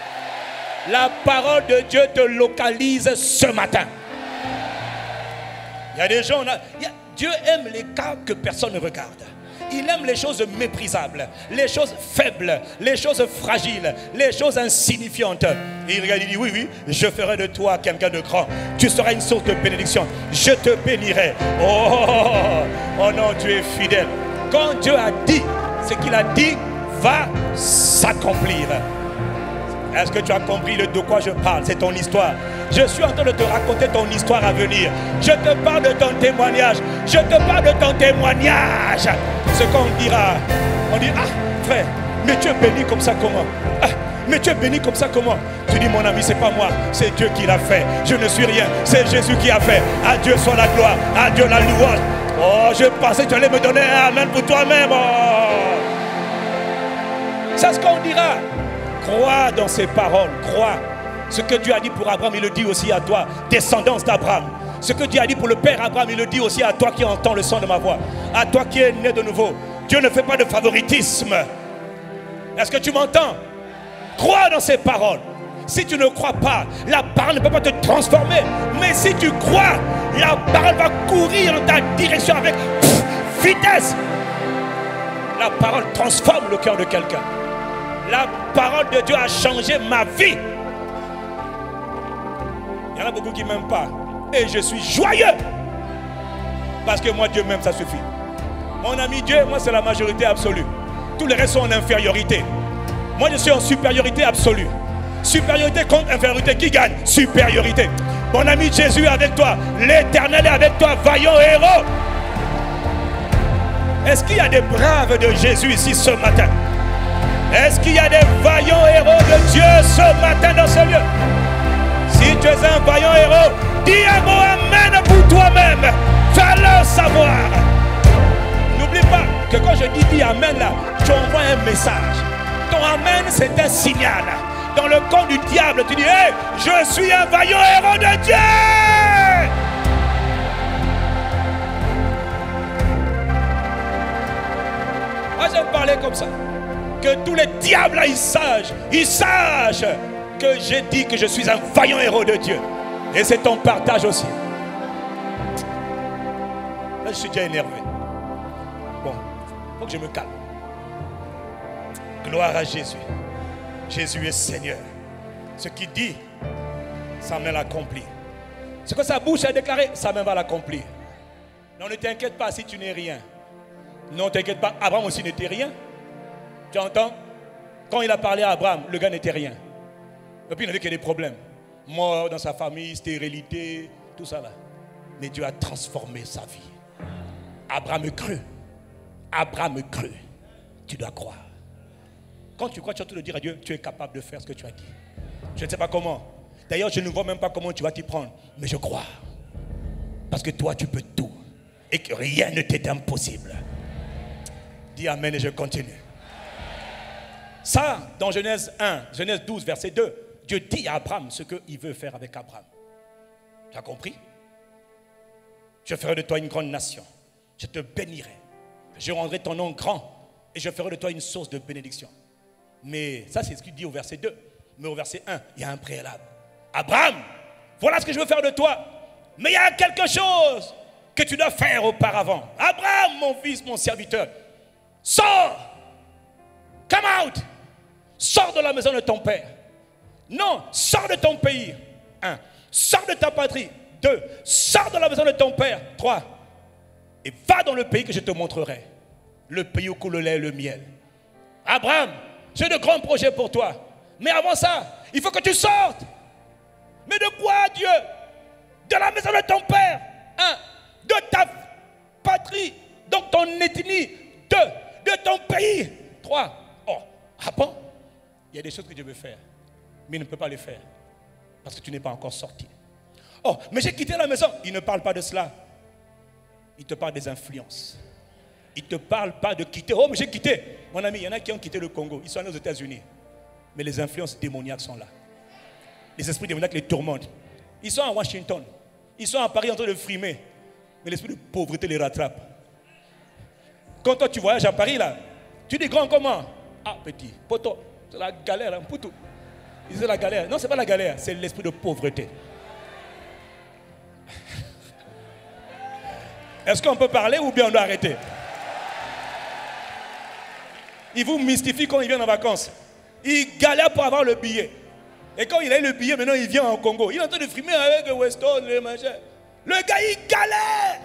La parole de Dieu te localise ce matin. Il y a des gens, Dieu aime les cas que personne ne regarde. Il aime les choses méprisables, les choses faibles, les choses fragiles, les choses insignifiantes. Et il regarde, il dit, oui, oui, je ferai de toi quelqu'un de grand. Tu seras une source de bénédiction. Je te bénirai. Oh non, tu es fidèle. Quand Dieu a dit, ce qu'il a dit va s'accomplir. Est-ce que tu as compris de quoi je parle? C'est ton histoire. Je suis en train de te raconter ton histoire à venir. Je te parle de ton témoignage. Je te parle de ton témoignage. Ce qu'on dira, on dit, ah frère, mais tu es béni comme ça comment? Ah, mais tu es béni comme ça comment? Tu dis, mon ami, c'est pas moi, c'est Dieu qui l'a fait. Je ne suis rien, c'est Jésus qui a fait. À Dieu soit la gloire, à Dieu la louange. Oh, je pensais que tu allais me donner un amen pour toi-même. Oh. C'est ce qu'on dira. Crois dans ses paroles, crois. Ce que Dieu a dit pour Abraham, il le dit aussi à toi, descendance d'Abraham. Ce que Dieu a dit pour le père Abraham, il le dit aussi à toi qui entends le son de ma voix. À toi qui es né de nouveau. Dieu ne fait pas de favoritisme. Est-ce que tu m'entends? Crois dans ses paroles. Si tu ne crois pas, la parole ne peut pas te transformer. Mais si tu crois, la parole va courir dans ta direction avec vitesse. La parole transforme le cœur de quelqu'un. La parole de Dieu a changé ma vie. Il y en a beaucoup qui ne m'aiment pas. Et je suis joyeux. Parce que moi, Dieu m'aime, ça suffit. Mon ami, Dieu, moi, c'est la majorité absolue. Tous les restes sont en infériorité. Moi, je suis en supériorité absolue. Supériorité contre infériorité. Qui gagne? Supériorité. Mon ami, Jésus est avec toi. L'Éternel est avec toi. Vaillant héros. Est-ce qu'il y a des braves de Jésus ici ce matin? Est-ce qu'il y a des vaillants héros de Dieu ce matin dans ce lieu? Si tu es un vaillant héros, dis un mot amen pour toi-même. Fais-le savoir. N'oublie pas que quand je dis amen là, tu un message. Ton amen, c'est un signal. Dans le camp du diable, tu dis, hey, je suis un vaillant héros de Dieu. Moi, j'aime parler comme ça. Que tous les diables là, ils sachent que j'ai dit que je suis un vaillant héros de Dieu. Et c'est ton partage aussi. Là, je suis déjà énervé. Bon, il faut que je me calme. Gloire à Jésus. Jésus est Seigneur. Ce qu'il dit, sa main l'accomplit. Ce que sa bouche a déclaré, sa main va l'accomplir. Non, ne t'inquiète pas si tu n'es rien. Non, t'inquiète pas, Abraham aussi n'était rien. Tu entends? Quand il a parlé à Abraham, le gars n'était rien. Et puis il n'avait que des problèmes. Mort dans sa famille, stérilité, tout ça là. Mais Dieu a transformé sa vie. Abraham crut. Abraham crut. Tu dois croire. Quand tu crois, tu vas te le dire à Dieu, tu es capable de faire ce que tu as dit. Je ne sais pas comment. D'ailleurs, je ne vois même pas comment tu vas t'y prendre. Mais je crois. Parce que toi, tu peux tout. Et que rien ne t'est impossible. Dis amen et je continue. Ça, dans Genèse 1, Genèse 12, verset 2, Dieu dit à Abraham ce qu'il veut faire avec Abraham. Tu as compris? Je ferai de toi une grande nation. Je te bénirai. Je rendrai ton nom grand. Et je ferai de toi une source de bénédiction. Mais ça, c'est ce qu'il dit au verset 2. Mais au verset 1, il y a un préalable. Abraham, voilà ce que je veux faire de toi. Mais il y a quelque chose que tu dois faire auparavant. Abraham, mon fils, mon serviteur, sors. Come out. Sors de la maison de ton père. Non, sors de ton pays. 1. Sors de ta patrie. 2. Sors de la maison de ton père. 3. Et va dans le pays que je te montrerai. Le pays où coule le lait et le miel. Abraham, j'ai de grands projets pour toi. Mais avant ça, il faut que tu sortes. Mais de quoi, Dieu? De la maison de ton père. 1. De ta patrie. Donc ton ethnie. 2. De ton pays. 3. Oh, ah bon? Il y a des choses que Dieu veut faire. Mais il ne peut pas les faire. Parce que tu n'es pas encore sorti. Oh, mais j'ai quitté la maison. Il ne parle pas de cela. Il te parle des influences. Il ne te parle pas de quitter. Oh, mais j'ai quitté. Mon ami, il y en a qui ont quitté le Congo. Ils sont allés aux États-Unis. Mais les influences démoniaques sont là. Les esprits démoniaques les tourmentent. Ils sont à Washington. Ils sont à Paris en train de frimer. Mais l'esprit de pauvreté les rattrape. Quand toi tu voyages à Paris, là, tu dis grand comment? Ah, petit, poto. C'est la galère, hein, poutou. C'est la galère. Non, ce n'est pas la galère. C'est l'esprit de pauvreté. Est-ce qu'on peut parler ou bien on doit arrêter? Il vous mystifie quand il vient en vacances. Il galère pour avoir le billet. Et quand il a eu le billet, maintenant il vient en Congo. Il est en train de frimer avec Weston, le machin. Le gars, il galère.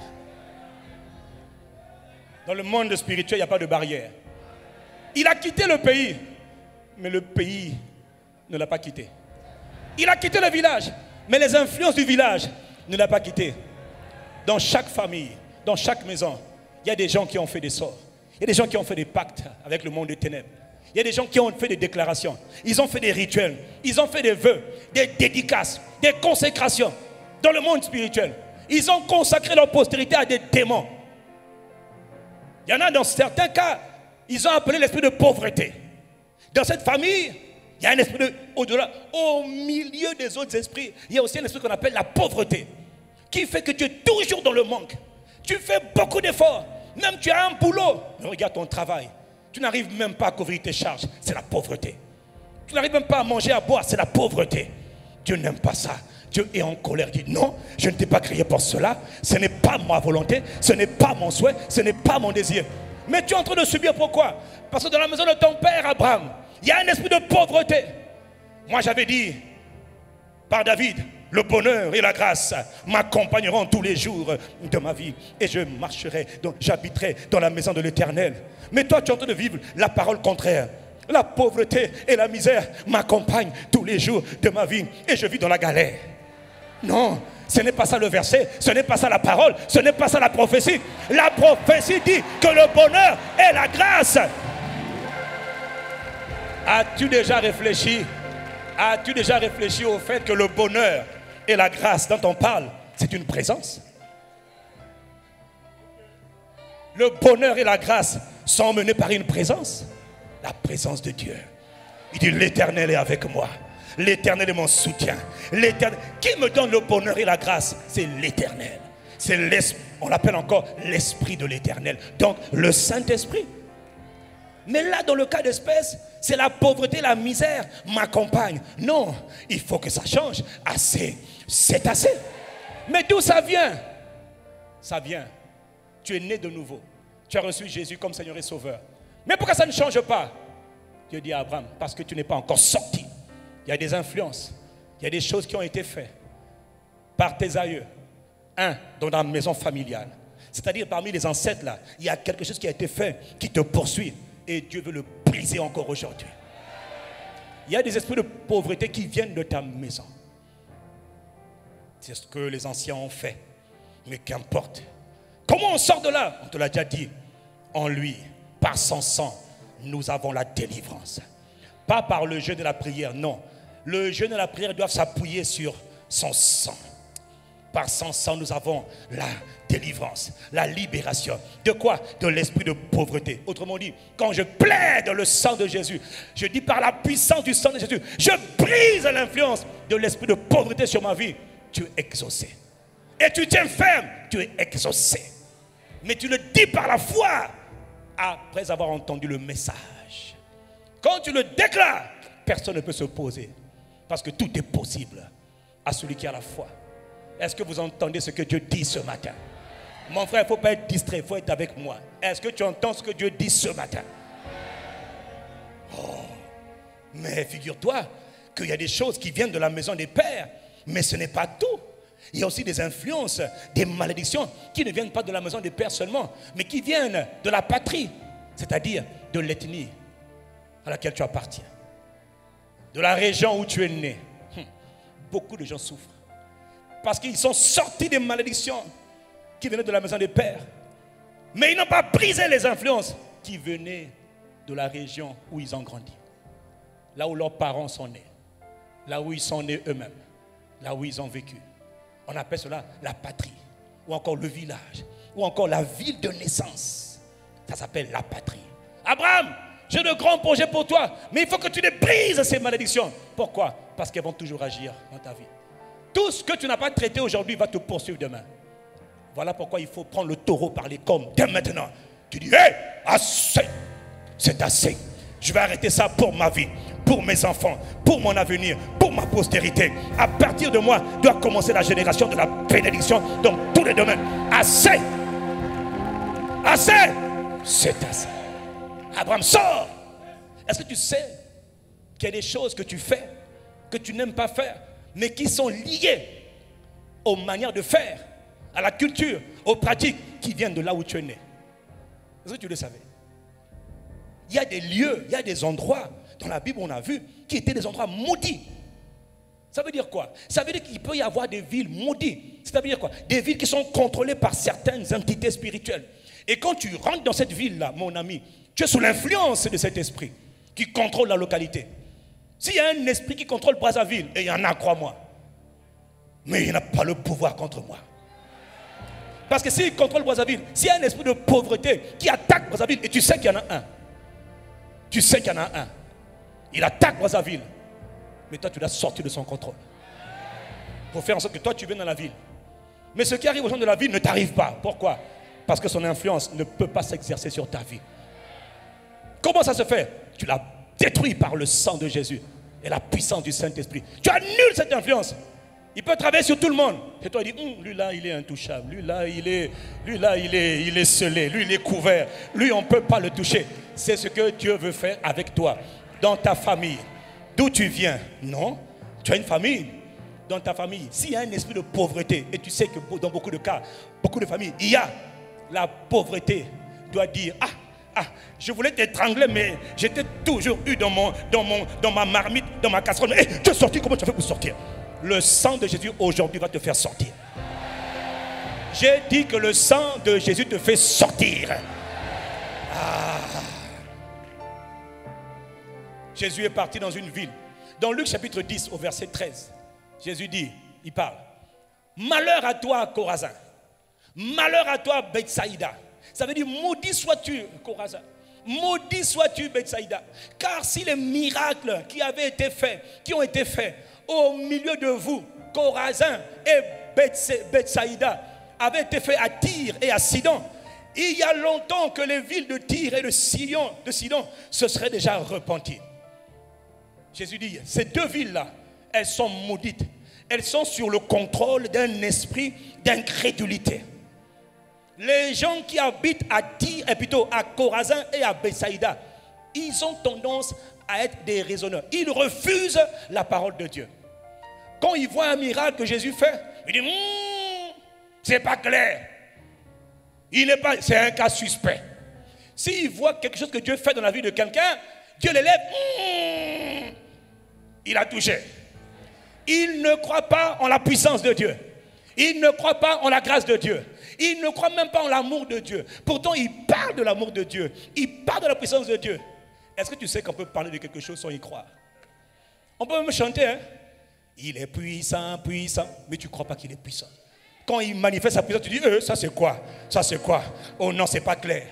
Dans le monde spirituel, il n'y a pas de barrière. Il a quitté le pays, mais le pays ne l'a pas quitté. Il a quitté le village, mais les influences du village ne l'ont pas quitté. Dans chaque famille, dans chaque maison, il y a des gens qui ont fait des sorts. Il y a des gens qui ont fait des pactes avec le monde des ténèbres. Il y a des gens qui ont fait des déclarations. Ils ont fait des rituels. Ils ont fait des vœux, des dédicaces, des consécrations. Dans le monde spirituel, ils ont consacré leur postérité à des démons. Il y en a dans certains cas, ils ont appelé l'esprit de pauvreté. Dans cette famille, il y a un esprit de au-delà. Au milieu des autres esprits, il y a aussi un esprit qu'on appelle la pauvreté. Qui fait que tu es toujours dans le manque. Tu fais beaucoup d'efforts. Même tu as un boulot. Mais regarde ton travail. Tu n'arrives même pas à couvrir tes charges. C'est la pauvreté. Tu n'arrives même pas à manger, à boire. C'est la pauvreté. Dieu n'aime pas ça. Dieu est en colère. Il dit non, je ne t'ai pas créé pour cela. Ce n'est pas ma volonté. Ce n'est pas mon souhait. Ce n'est pas mon désir. Mais tu es en train de subir pourquoi? Parce que dans la maison de ton père Abraham, il y a un esprit de pauvreté. Moi j'avais dit par David, le bonheur et la grâce m'accompagneront tous les jours de ma vie. Et je marcherai, donc j'habiterai dans la maison de l'Éternel. Mais toi tu es en train de vivre la parole contraire. La pauvreté et la misère m'accompagnent tous les jours de ma vie. Et je vis dans la galère. Non, ce n'est pas ça le verset. Ce n'est pas ça la parole. Ce n'est pas ça la prophétie. La prophétie dit que le bonheur et la grâce. As-tu déjà réfléchi? As-tu déjà réfléchi au fait que le bonheur et la grâce dont on parle, c'est une présence? Le bonheur et la grâce sont menés par une présence. la présence de Dieu. Il dit, l'Éternel est avec moi. L'Éternel est mon soutien. L'Éternel, qui me donne le bonheur et la grâce? C'est l'Éternel. C'est l'esprit, on l'appelle encore l'Esprit de l'Éternel. Donc le Saint-Esprit. Mais là, dans le cas d'espèce, c'est la pauvreté, la misère m'accompagne. Non, il faut que ça change. Assez, c'est assez. Mais d'où ça vient? Ça vient. Tu es né de nouveau. Tu as reçu Jésus comme Seigneur et Sauveur. Mais pourquoi ça ne change pas? Dieu dit à Abraham, parce que tu n'es pas encore sorti. Il y a des influences. Il y a des choses qui ont été faites par tes aïeux. Dans la maison familiale. C'est-à-dire parmi les ancêtres là, il y a quelque chose qui a été fait, qui te poursuit. Et Dieu veut le briser encore aujourd'hui. Il y a des esprits de pauvreté qui viennent de ta maison. C'est ce que les anciens ont fait. Mais qu'importe. Comment on sort de là? On te l'a déjà dit. En lui, par son sang, nous avons la délivrance. Pas par le jeûne et la prière, non. Le jeûne et la prière doivent s'appuyer sur son sang. Par son sang, nous avons la délivrance, la libération. De quoi? De l'esprit de pauvreté. Autrement dit, quand je plaide le sang de Jésus, je dis par la puissance du sang de Jésus, je brise l'influence de l'esprit de pauvreté sur ma vie. Tu es exaucé. Et tu tiens ferme, tu es exaucé. Mais tu le dis par la foi, après avoir entendu le message. Quand tu le déclares, personne ne peut s'opposer. Parce que tout est possible à celui qui a la foi. Est-ce que vous entendez ce que Dieu dit ce matin? Mon frère, il ne faut pas être distrait, il faut être avec moi. Est-ce que tu entends ce que Dieu dit ce matin? Oh, mais figure-toi qu'il y a des choses qui viennent de la maison des pères, mais ce n'est pas tout. Il y a aussi des influences, des malédictions qui ne viennent pas de la maison des pères seulement, mais qui viennent de la patrie, c'est-à-dire de l'ethnie à laquelle tu appartiens, de la région où tu es né. Beaucoup de gens souffrent. Parce qu'ils sont sortis des malédictions qui venaient de la maison des pères. Mais ils n'ont pas brisé les influences qui venaient de la région où ils ont grandi. Là où leurs parents sont nés. Là où ils sont nés eux-mêmes. Là où ils ont vécu. On appelle cela la patrie. Ou encore le village. Ou encore la ville de naissance. Ça s'appelle la patrie. Abraham, j'ai de grands projets pour toi. Mais il faut que tu les brises ces malédictions. Pourquoi? Parce qu'elles vont toujours agir dans ta vie. Tout ce que tu n'as pas traité aujourd'hui va te poursuivre demain. Voilà pourquoi il faut prendre le taureau par les cornes dès maintenant. Tu dis, hé, assez, c'est assez. Je vais arrêter ça pour ma vie, pour mes enfants, pour mon avenir, pour ma postérité. À partir de moi, doit commencer la génération de la bénédiction dans tous les domaines. Assez, assez, c'est assez. Abraham, sort. Est-ce que tu sais qu'il y a des choses que tu fais, que tu n'aimes pas faire, mais qui sont liées aux manières de faire, à la culture, aux pratiques qui viennent de là où tu es né? Est-ce que tu le savais? Il y a des lieux, il y a des endroits, dans la Bible on a vu, qui étaient des endroits maudits. Ça veut dire quoi? Ça veut dire qu'il peut y avoir des villes maudites. Ça veut dire quoi? Des villes qui sont contrôlées par certaines entités spirituelles. Et quand tu rentres dans cette ville-là, mon ami, tu es sous l'influence de cet esprit qui contrôle la localité. S'il y a un esprit qui contrôle Brazzaville, et il y en a, crois-moi, mais il n'a pas le pouvoir contre moi. Parce que s'il contrôle Brazzaville, s'il y a un esprit de pauvreté qui attaque Brazzaville, et tu sais qu'il y en a un, tu sais qu'il y en a un, il attaque Brazzaville, mais toi tu dois sortir de son contrôle pour faire en sorte que toi tu viennes dans la ville. Mais ce qui arrive aux gens de la ville ne t'arrive pas. Pourquoi? Parce que son influence ne peut pas s'exercer sur ta vie. Comment ça se fait? Tu l'as détruit par le sang de Jésus et la puissance du Saint-Esprit. Tu annules cette influence. Il peut travailler sur tout le monde. Et toi, il dit, lui là, il est intouchable. Lui là, il est scellé. Lui, il est couvert. Lui, on ne peut pas le toucher. C'est ce que Dieu veut faire avec toi, dans ta famille. D'où tu viens? Non. Tu as une famille. Dans ta famille, s'il y a un esprit de pauvreté, et tu sais que dans beaucoup de cas, beaucoup de familles, il y a la pauvreté, doit dire, je voulais t'étrangler, mais j'étais toujours eu dans ma marmite, dans ma casserole. Mais tu es sorti, comment tu as fait pour sortir? Le sang de Jésus aujourd'hui va te faire sortir. J'ai dit que le sang de Jésus te fait sortir. Jésus est parti dans une ville. Dans Luc chapitre 10 au verset 13, Jésus dit, il parle, malheur à toi Chorazin, malheur à toi Bethsaïda. Ça veut dire maudit sois-tu Chorazin, Maudit sois-tu, Bethsaïda. Car si les miracles qui ont été faits au milieu de vous, Chorazin et Bethsaïda, avaient été faits à Tyr et à Sidon, il y a longtemps que les villes de Tyr et de Sidon se seraient déjà repenties. Jésus dit, ces deux villes-là, elles sont maudites. Elles sont sur le contrôle d'un esprit d'incrédulité. Les gens qui habitent à Tyr, plutôt à Chorazin et à Bethsaïda, ils ont tendance à être des raisonneurs. Ils refusent la parole de Dieu. Quand ils voient un miracle que Jésus fait, ils disent, c'est pas clair. C'est un cas suspect. S'ils voient quelque chose que Dieu fait dans la vie de quelqu'un, Dieu l'élève, il a touché. Ils ne croient pas en la puissance de Dieu. Ils ne croient pas en la grâce de Dieu. Ils ne croient même pas en l'amour de Dieu. Pourtant, ils parlent de l'amour de Dieu. Ils parlent de la puissance de Dieu. Est-ce que tu sais qu'on peut parler de quelque chose sans y croire? On peut même chanter, hein? Il est puissant, puissant. Mais tu ne crois pas qu'il est puissant. Quand il manifeste sa puissance, tu dis, ça c'est quoi? Ça c'est quoi? Oh non, c'est pas clair.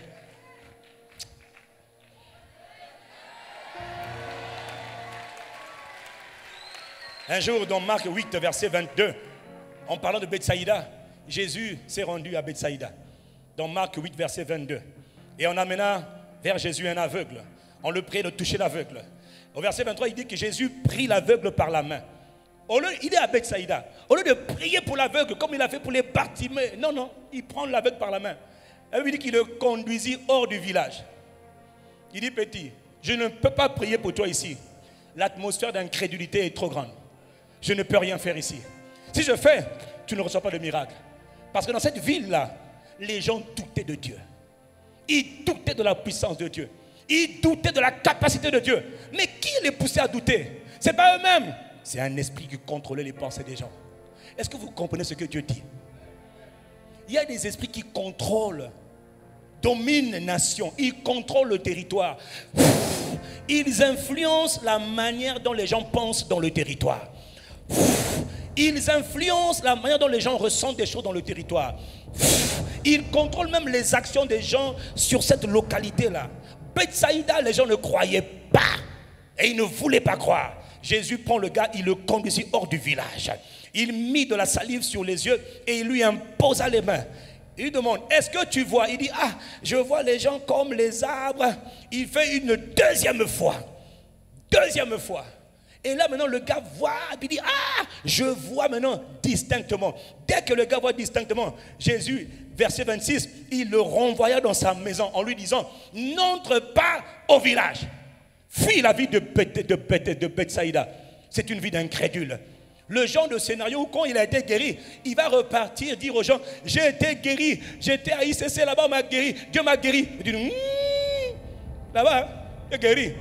Un jour, dans Marc 8, verset 22, en parlant de Bethsaïda, Jésus s'est rendu à Bethsaïda. Dans Marc 8, verset 22. Et on amena vers Jésus un aveugle. On le priait de toucher l'aveugle. Au verset 23, il dit que Jésus prit l'aveugle par la main. Il est à Bethsaïda. Au lieu de prier pour l'aveugle, comme il a fait pour les Bartimée, non, il prend l'aveugle par la main. Et il dit qu'il le conduisit hors du village. Il dit, petit, je ne peux pas prier pour toi ici. L'atmosphère d'incrédulité est trop grande. Je ne peux rien faire ici. Si je fais, tu ne reçois pas de miracle. Parce que dans cette ville-là, les gens doutaient de Dieu. Ils doutaient de la puissance de Dieu. Ils doutaient de la capacité de Dieu. Mais qui les poussait à douter? Ce n'est pas eux-mêmes. C'est un esprit qui contrôlait les pensées des gens. Est-ce que vous comprenez ce que Dieu dit? Il y a des esprits qui contrôlent, dominent les nations. Ils contrôlent le territoire. Ils influencent la manière dont les gens pensent dans le territoire. Ils influencent la manière dont les gens ressentent des choses dans le territoire. Ils contrôlent même les actions des gens sur cette localité-là. Bethsaïda, les gens ne croyaient pas. Et ils ne voulaient pas croire. Jésus prend le gars, il le conduisit hors du village. Il mit de la salive sur les yeux et il lui imposa les mains. Il lui demande, est-ce que tu vois? Il dit, je vois les gens comme les arbres. Il fait une deuxième fois. Deuxième fois. Et là maintenant le gars voit, il dit, je vois maintenant distinctement. Dès que le gars voit distinctement, Jésus, verset 26, il le renvoya dans sa maison en lui disant, n'entre pas au village. Fuis la vie de Bethsaïda. C'est une vie d'incrédule. Le genre de scénario où quand il a été guéri, il va repartir dire aux gens, j'ai été guéri, j'étais à ICC là-bas, on m'a guéri, Dieu m'a guéri. Il dit, là-bas, il est guéri.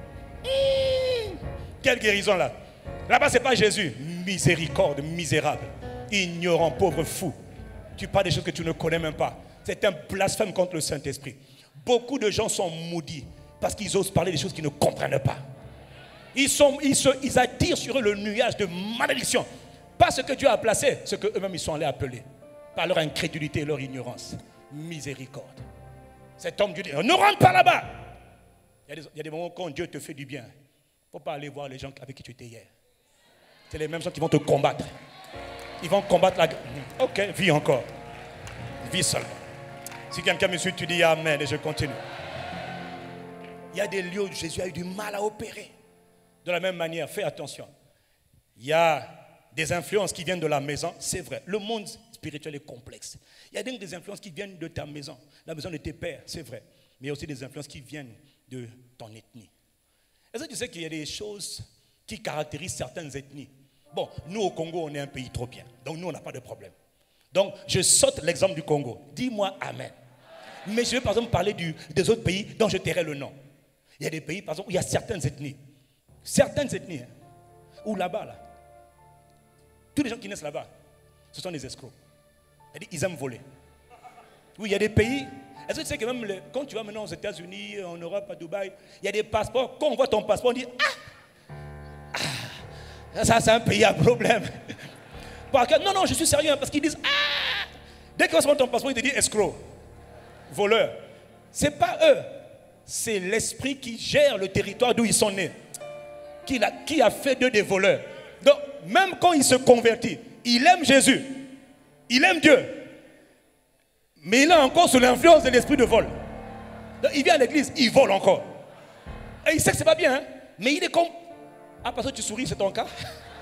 Quelle guérison là? Là-bas, ce n'est pas Jésus. Miséricorde, misérable, ignorant, pauvre fou. Tu parles des choses que tu ne connais même pas. C'est un blasphème contre le Saint-Esprit. Beaucoup de gens sont maudits parce qu'ils osent parler des choses qu'ils ne comprennent pas. Ils attirent sur eux le nuage de malédiction. Pas ce que Dieu a placé, ce qu'eux-mêmes ils sont allés appeler. Par leur incrédulité et leur ignorance. Miséricorde. Cet homme, Dieu dit, ne rentre pas là-bas. Il y a des moments quand Dieu te fait du bien. Il ne faut pas aller voir les gens avec qui tu étais hier. C'est les mêmes gens qui vont te combattre. Ils vont combattre la... Ok, vis encore. Vis seulement. Si quelqu'un me suit, tu dis Amen et je continue. Il y a des lieux où Jésus a eu du mal à opérer. De la même manière, fais attention. Il y a des influences qui viennent de la maison, c'est vrai. Le monde spirituel est complexe. Il y a donc des influences qui viennent de ta maison, la maison de tes pères, c'est vrai. Mais il y a aussi des influences qui viennent de ton ethnie. Est-ce que tu sais qu'il y a des choses qui caractérisent certaines ethnies? Bon, nous au Congo, on est un pays trop bien. Donc nous, on n'a pas de problème. Donc, je saute l'exemple du Congo. Dis-moi Amen. Mais je vais par exemple parler des autres pays dont je tairai le nom. Il y a des pays, par exemple, où il y a certaines ethnies. Certaines ethnies. Où là-bas, là. Tous les gens qui naissent là-bas, ce sont des escrocs. Ils aiment voler. Oui, il y a des pays... Est-ce que tu sais que même quand tu vas maintenant aux États-Unis, en Europe, à Dubaï, il y a des passeports. Quand on voit ton passeport, on dit ça c'est un pays à problème. Non, je suis sérieux parce qu'ils disent dès qu'ils voient ton passeport, ils te disent escroc, voleur. Ce n'est pas eux. c'est l'esprit qui gère le territoire d'où ils sont nés. Qui a fait d'eux des voleurs. Donc, même quand il se convertit, il aime Jésus. Il aime Dieu. Mais il est encore sous l'influence de l'esprit de vol. Donc, il vient à l'église, il vole encore. Et il sait que c'est pas bien, hein? Mais il est comme... Ah, parce que tu souris, c'est ton cas?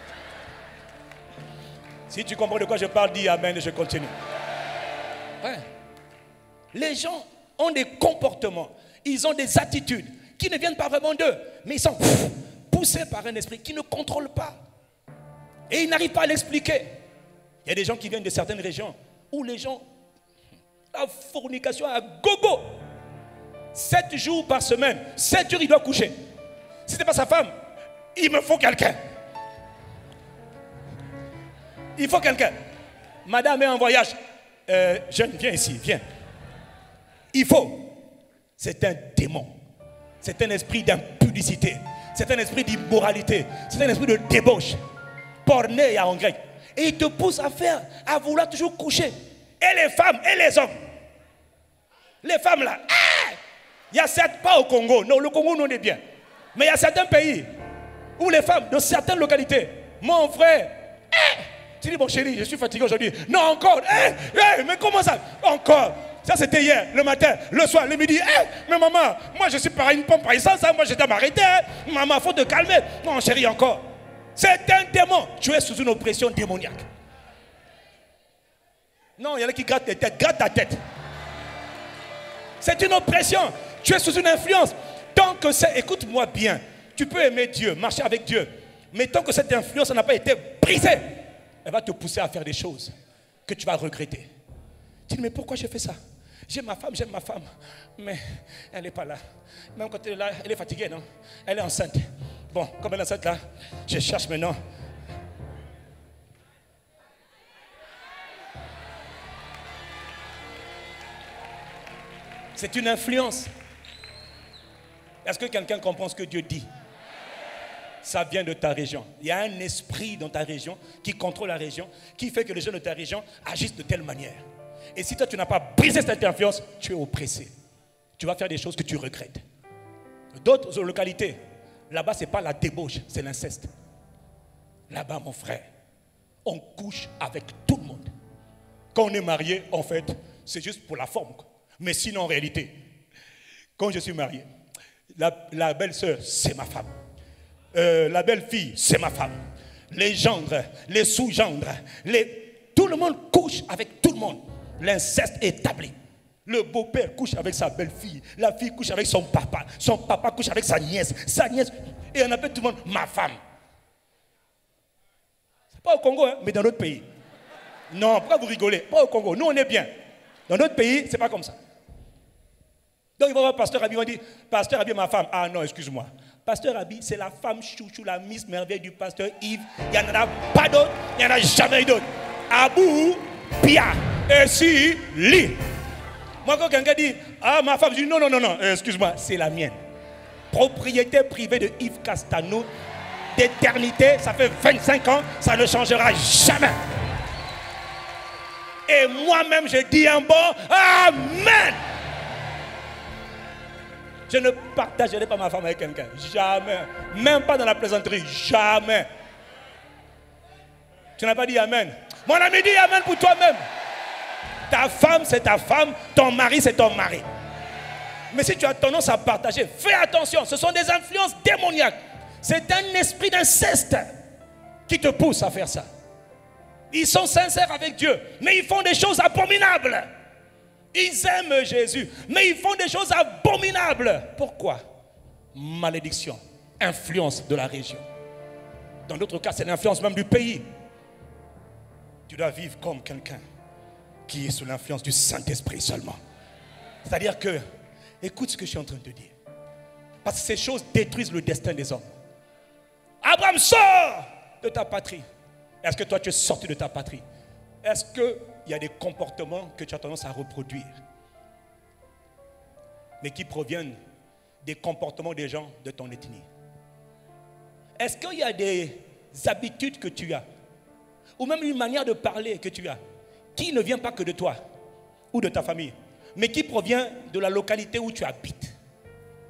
Si tu comprends de quoi je parle, dis Amen et je continue. Ouais. Les gens ont des comportements, ils ont des attitudes qui ne viennent pas vraiment d'eux, mais ils sont poussés par un esprit qui ne contrôle pas. Et ils n'arrivent pas à l'expliquer. Il y a des gens qui viennent de certaines régions où les gens, la fornication à gogo. 7 jours par semaine, 7 jours il doit coucher. Si ce n'est pas sa femme, il me faut quelqu'un. Il faut quelqu'un. Madame est en voyage. Jeune, viens ici, viens. Il faut. C'est un démon. C'est un esprit d'impudicité. C'est un esprit d'immoralité. C'est un esprit de débauche. Porneia en grec. Et il te pousse à vouloir toujours coucher. Et les femmes, et les hommes. Les femmes là. Il y a certes pas au Congo. Non, le Congo, nous on est bien. Mais il y a certains pays où les femmes de certaines localités, mon frère, tu dis, mon chéri, je suis fatigué aujourd'hui. Non, encore. Mais comment ça? Encore. Ça, c'était hier, le matin, le soir, le midi. Mais maman, moi, je suis pareil, une pompe par essence. Moi, je dois m'arrêter. Maman, il faut te calmer. Non, chéri, encore. C'est un démon. Tu es sous une oppression démoniaque. Non, il y en a qui grattent les têtes. Gratte ta tête. C'est une oppression. Tu es sous une influence. Tant que c'est... Écoute-moi bien. Tu peux aimer Dieu, marcher avec Dieu. Mais tant que cette influence n'a pas été brisée, elle va te pousser à faire des choses que tu vas regretter. Tu dis, mais pourquoi j'ai fait ça? J'aime ma femme, mais elle n'est pas là. Même quand elle est là, elle est fatiguée, non? Elle est enceinte. Bon, comme elle est enceinte là, je cherche maintenant. C'est une influence. Est-ce que quelqu'un comprend ce que Dieu dit? Ça vient de ta région. Il y a un esprit dans ta région qui contrôle la région, qui fait que les gens de ta région agissent de telle manière. Et si toi tu n'as pas brisé cette influence, tu es oppressé. Tu vas faire des choses que tu regrettes. D'autres localités, là-bas c'est pas la débauche, c'est l'inceste. Là-bas mon frère, on couche avec tout le monde. Quand on est marié, en fait, c'est juste pour la forme. Mais sinon en réalité, quand je suis marié, la belle-sœur, c'est ma femme. La belle-fille, c'est ma femme. Les gendres, les sous-gendres, tout le monde couche avec tout le monde. L'inceste est établi. Le beau-père couche avec sa belle-fille. La fille couche avec son papa. Son papa couche avec sa nièce. Et on appelle tout le monde ma femme. C'est pas au Congo, hein, mais dans d'autres pays. Non, pourquoi vous rigolez? Pas au Congo. Nous, on est bien. Dans d'autres pays, c'est pas comme ça. Donc, il va voir Pasteur Abi, il va dire, Pasteur Abi, ma femme. Ah non, excuse-moi. Pasteur Abi, c'est la femme chouchou, la Miss Merveille du Pasteur Yves. Il n'y en a pas d'autre, il n'y en a jamais d'autre. Abou, Pia, et si, Li. Moi, quand quelqu'un dit, ah, ma femme, je dis, non, excuse-moi, c'est la mienne. Propriété privée de Yves Castano, d'éternité, ça fait 25 ans, ça ne changera jamais. Et moi-même, je dis un bon Amen. Je ne partagerai pas ma femme avec quelqu'un. Jamais. Même pas dans la plaisanterie. Jamais. Tu n'as pas dit Amen. Mon ami, dis Amen pour toi-même. Ta femme, c'est ta femme. Ton mari, c'est ton mari. Mais si tu as tendance à partager, fais attention. Ce sont des influences démoniaques. C'est un esprit d'inceste qui te pousse à faire ça. Ils sont sincères avec Dieu, mais ils font des choses abominables. Ils aiment Jésus, mais ils font des choses abominables. Pourquoi? Malédiction, influence de la région. Dans d'autres cas, c'est l'influence même du pays. Tu dois vivre comme quelqu'un qui est sous l'influence du Saint-Esprit seulement. C'est-à-dire que, écoute ce que je suis en train de te dire. Parce que ces choses détruisent le destin des hommes. Abraham, sort de ta patrie. Est-ce que toi tu es sorti de ta patrie? Est-ce qu'il y a des comportements que tu as tendance à reproduire, mais qui proviennent des comportements des gens de ton ethnie? Est-ce qu'il y a des habitudes que tu as, ou même une manière de parler que tu as, qui ne vient pas que de toi ou de ta famille, mais qui provient de la localité où tu habites?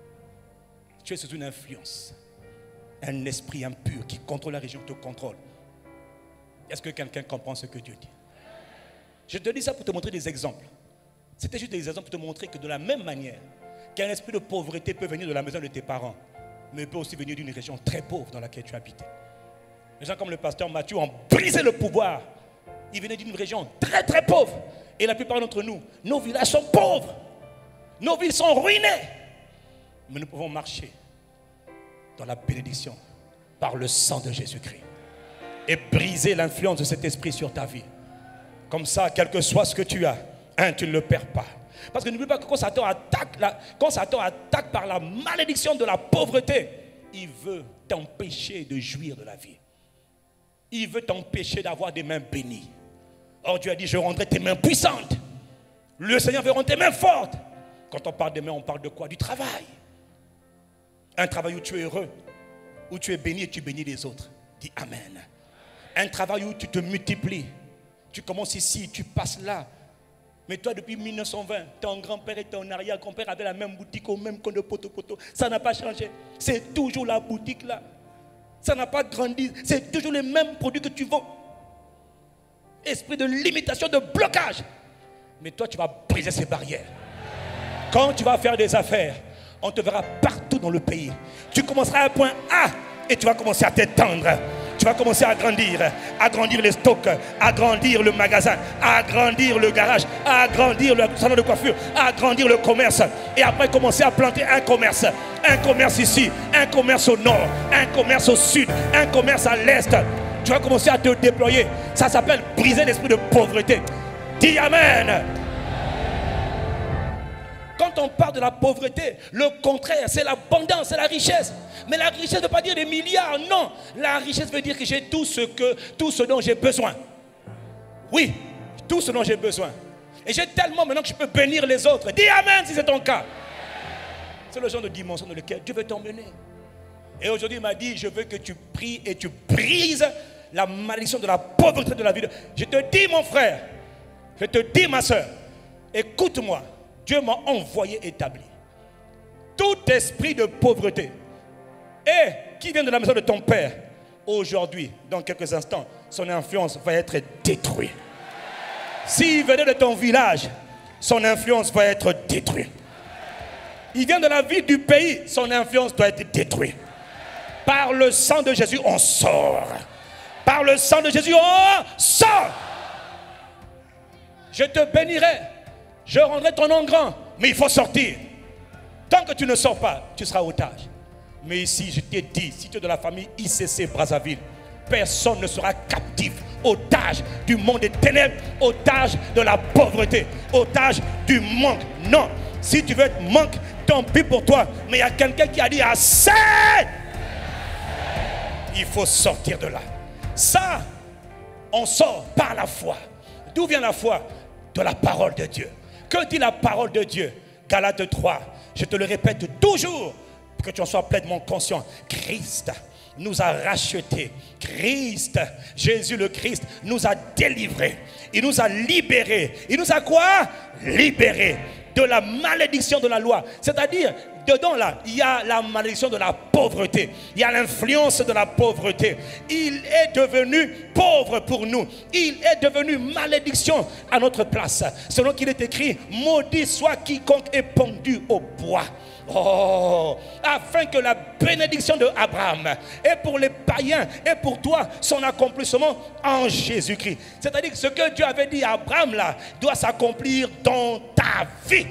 tu es sous une influence. Un esprit impur qui contrôle la région te contrôle. Est-ce que quelqu'un comprend ce que Dieu dit? Je te dis ça pour te montrer des exemples. C'était juste des exemples pour te montrer que de la même manière qu'un esprit de pauvreté peut venir de la maison de tes parents, mais peut aussi venir d'une région très pauvre dans laquelle tu habitais. Les gens comme le pasteur Mathieu ont brisé le pouvoir. Ils venaient d'une région très très pauvre. Et la plupart d'entre nous, nos villages sont pauvres. Nos villes sont ruinées. Mais nous pouvons marcher dans la bénédiction par le sang de Jésus-Christ et briser l'influence de cet esprit sur ta vie. Comme ça, quel que soit ce que tu as, tu ne le perds pas. Parce que n'oublie pas que quand Satan attaque par la malédiction de la pauvreté, il veut t'empêcher de jouir de la vie. Il veut t'empêcher d'avoir des mains bénies. Or Dieu a dit, je rendrai tes mains puissantes. Le Seigneur veut rendre tes mains fortes. Quand on parle des mains, on parle de quoi? Du travail. Un travail où tu es heureux, où tu es béni et tu bénis les autres. Dis Amen. Un travail où tu te multiplies. Tu commences ici, tu passes là. Mais toi, depuis 1920, ton grand-père et ton arrière-grand-père avaient la même boutique au même compte de poto-poto. Ça n'a pas changé. C'est toujours la boutique là. Ça n'a pas grandi. C'est toujours les mêmes produits que tu vends. Esprit de limitation, de blocage. Mais toi, tu vas briser ces barrières. Quand tu vas faire des affaires, on te verra partout dans le pays. Tu commenceras à un point A et tu vas commencer à t'étendre. Tu vas commencer à agrandir les stocks, agrandir le magasin, agrandir le garage, agrandir le salon de coiffure, agrandir le commerce. Et après commencer à planter un commerce ici, un commerce au nord, un commerce au sud, un commerce à l'est. Tu vas commencer à te déployer. Ça s'appelle briser l'esprit de pauvreté. Dis Amen. Quand on parle de la pauvreté, le contraire, c'est l'abondance, c'est la richesse. Mais la richesse ne veut pas dire des milliards, non. La richesse veut dire que j'ai tout ce dont j'ai besoin. Oui, tout ce dont j'ai besoin. Et j'ai tellement maintenant que je peux bénir les autres. Dis Amen si c'est ton cas. C'est le genre de dimension dans lequel Dieu veut t'emmener. Et aujourd'hui, il m'a dit, je veux que tu pries et tu brises la malédiction de la pauvreté de la vie. Je te dis, mon frère, je te dis, ma soeur, écoute-moi. Dieu m'a envoyé établi tout esprit de pauvreté et qui vient de la maison de ton père. Aujourd'hui, dans quelques instants, son influence va être détruite. S'il venait de ton village, son influence va être détruite. Il vient de la ville du pays, son influence doit être détruite. Par le sang de Jésus, on sort. Par le sang de Jésus, on sort. Je te bénirai. Je rendrai ton nom grand, mais il faut sortir. Tant que tu ne sors pas, tu seras otage. Mais ici, je t'ai dit, si tu es de la famille ICC Brazzaville, personne ne sera captif, otage du monde des ténèbres, otage de la pauvreté, otage du manque. Non, si tu veux être manque, tant pis pour toi. Mais il y a quelqu'un qui a dit assez. Il faut sortir de là. Ça, on sort par la foi. D'où vient la foi? De la parole de Dieu. Que dit la parole de Dieu? Galates 3, je te le répète toujours, pour que tu en sois pleinement conscient. Christ nous a rachetés. Christ, Jésus le Christ, nous a délivrés. Il nous a libérés. Il nous a quoi? Libérés de la malédiction de la loi. C'est-à-dire, dedans là, il y a la malédiction de la pauvreté. Il y a l'influence de la pauvreté. Il est devenu pauvre pour nous. Il est devenu malédiction à notre place. Selon qu'il est écrit, maudit soit quiconque est pendu au bois. Oh, afin que la bénédiction de Abraham et pour les païens et pour toi son accomplissement en Jésus-Christ. C'est-à-dire que ce que Dieu avait dit à Abraham là doit s'accomplir dans ta vie.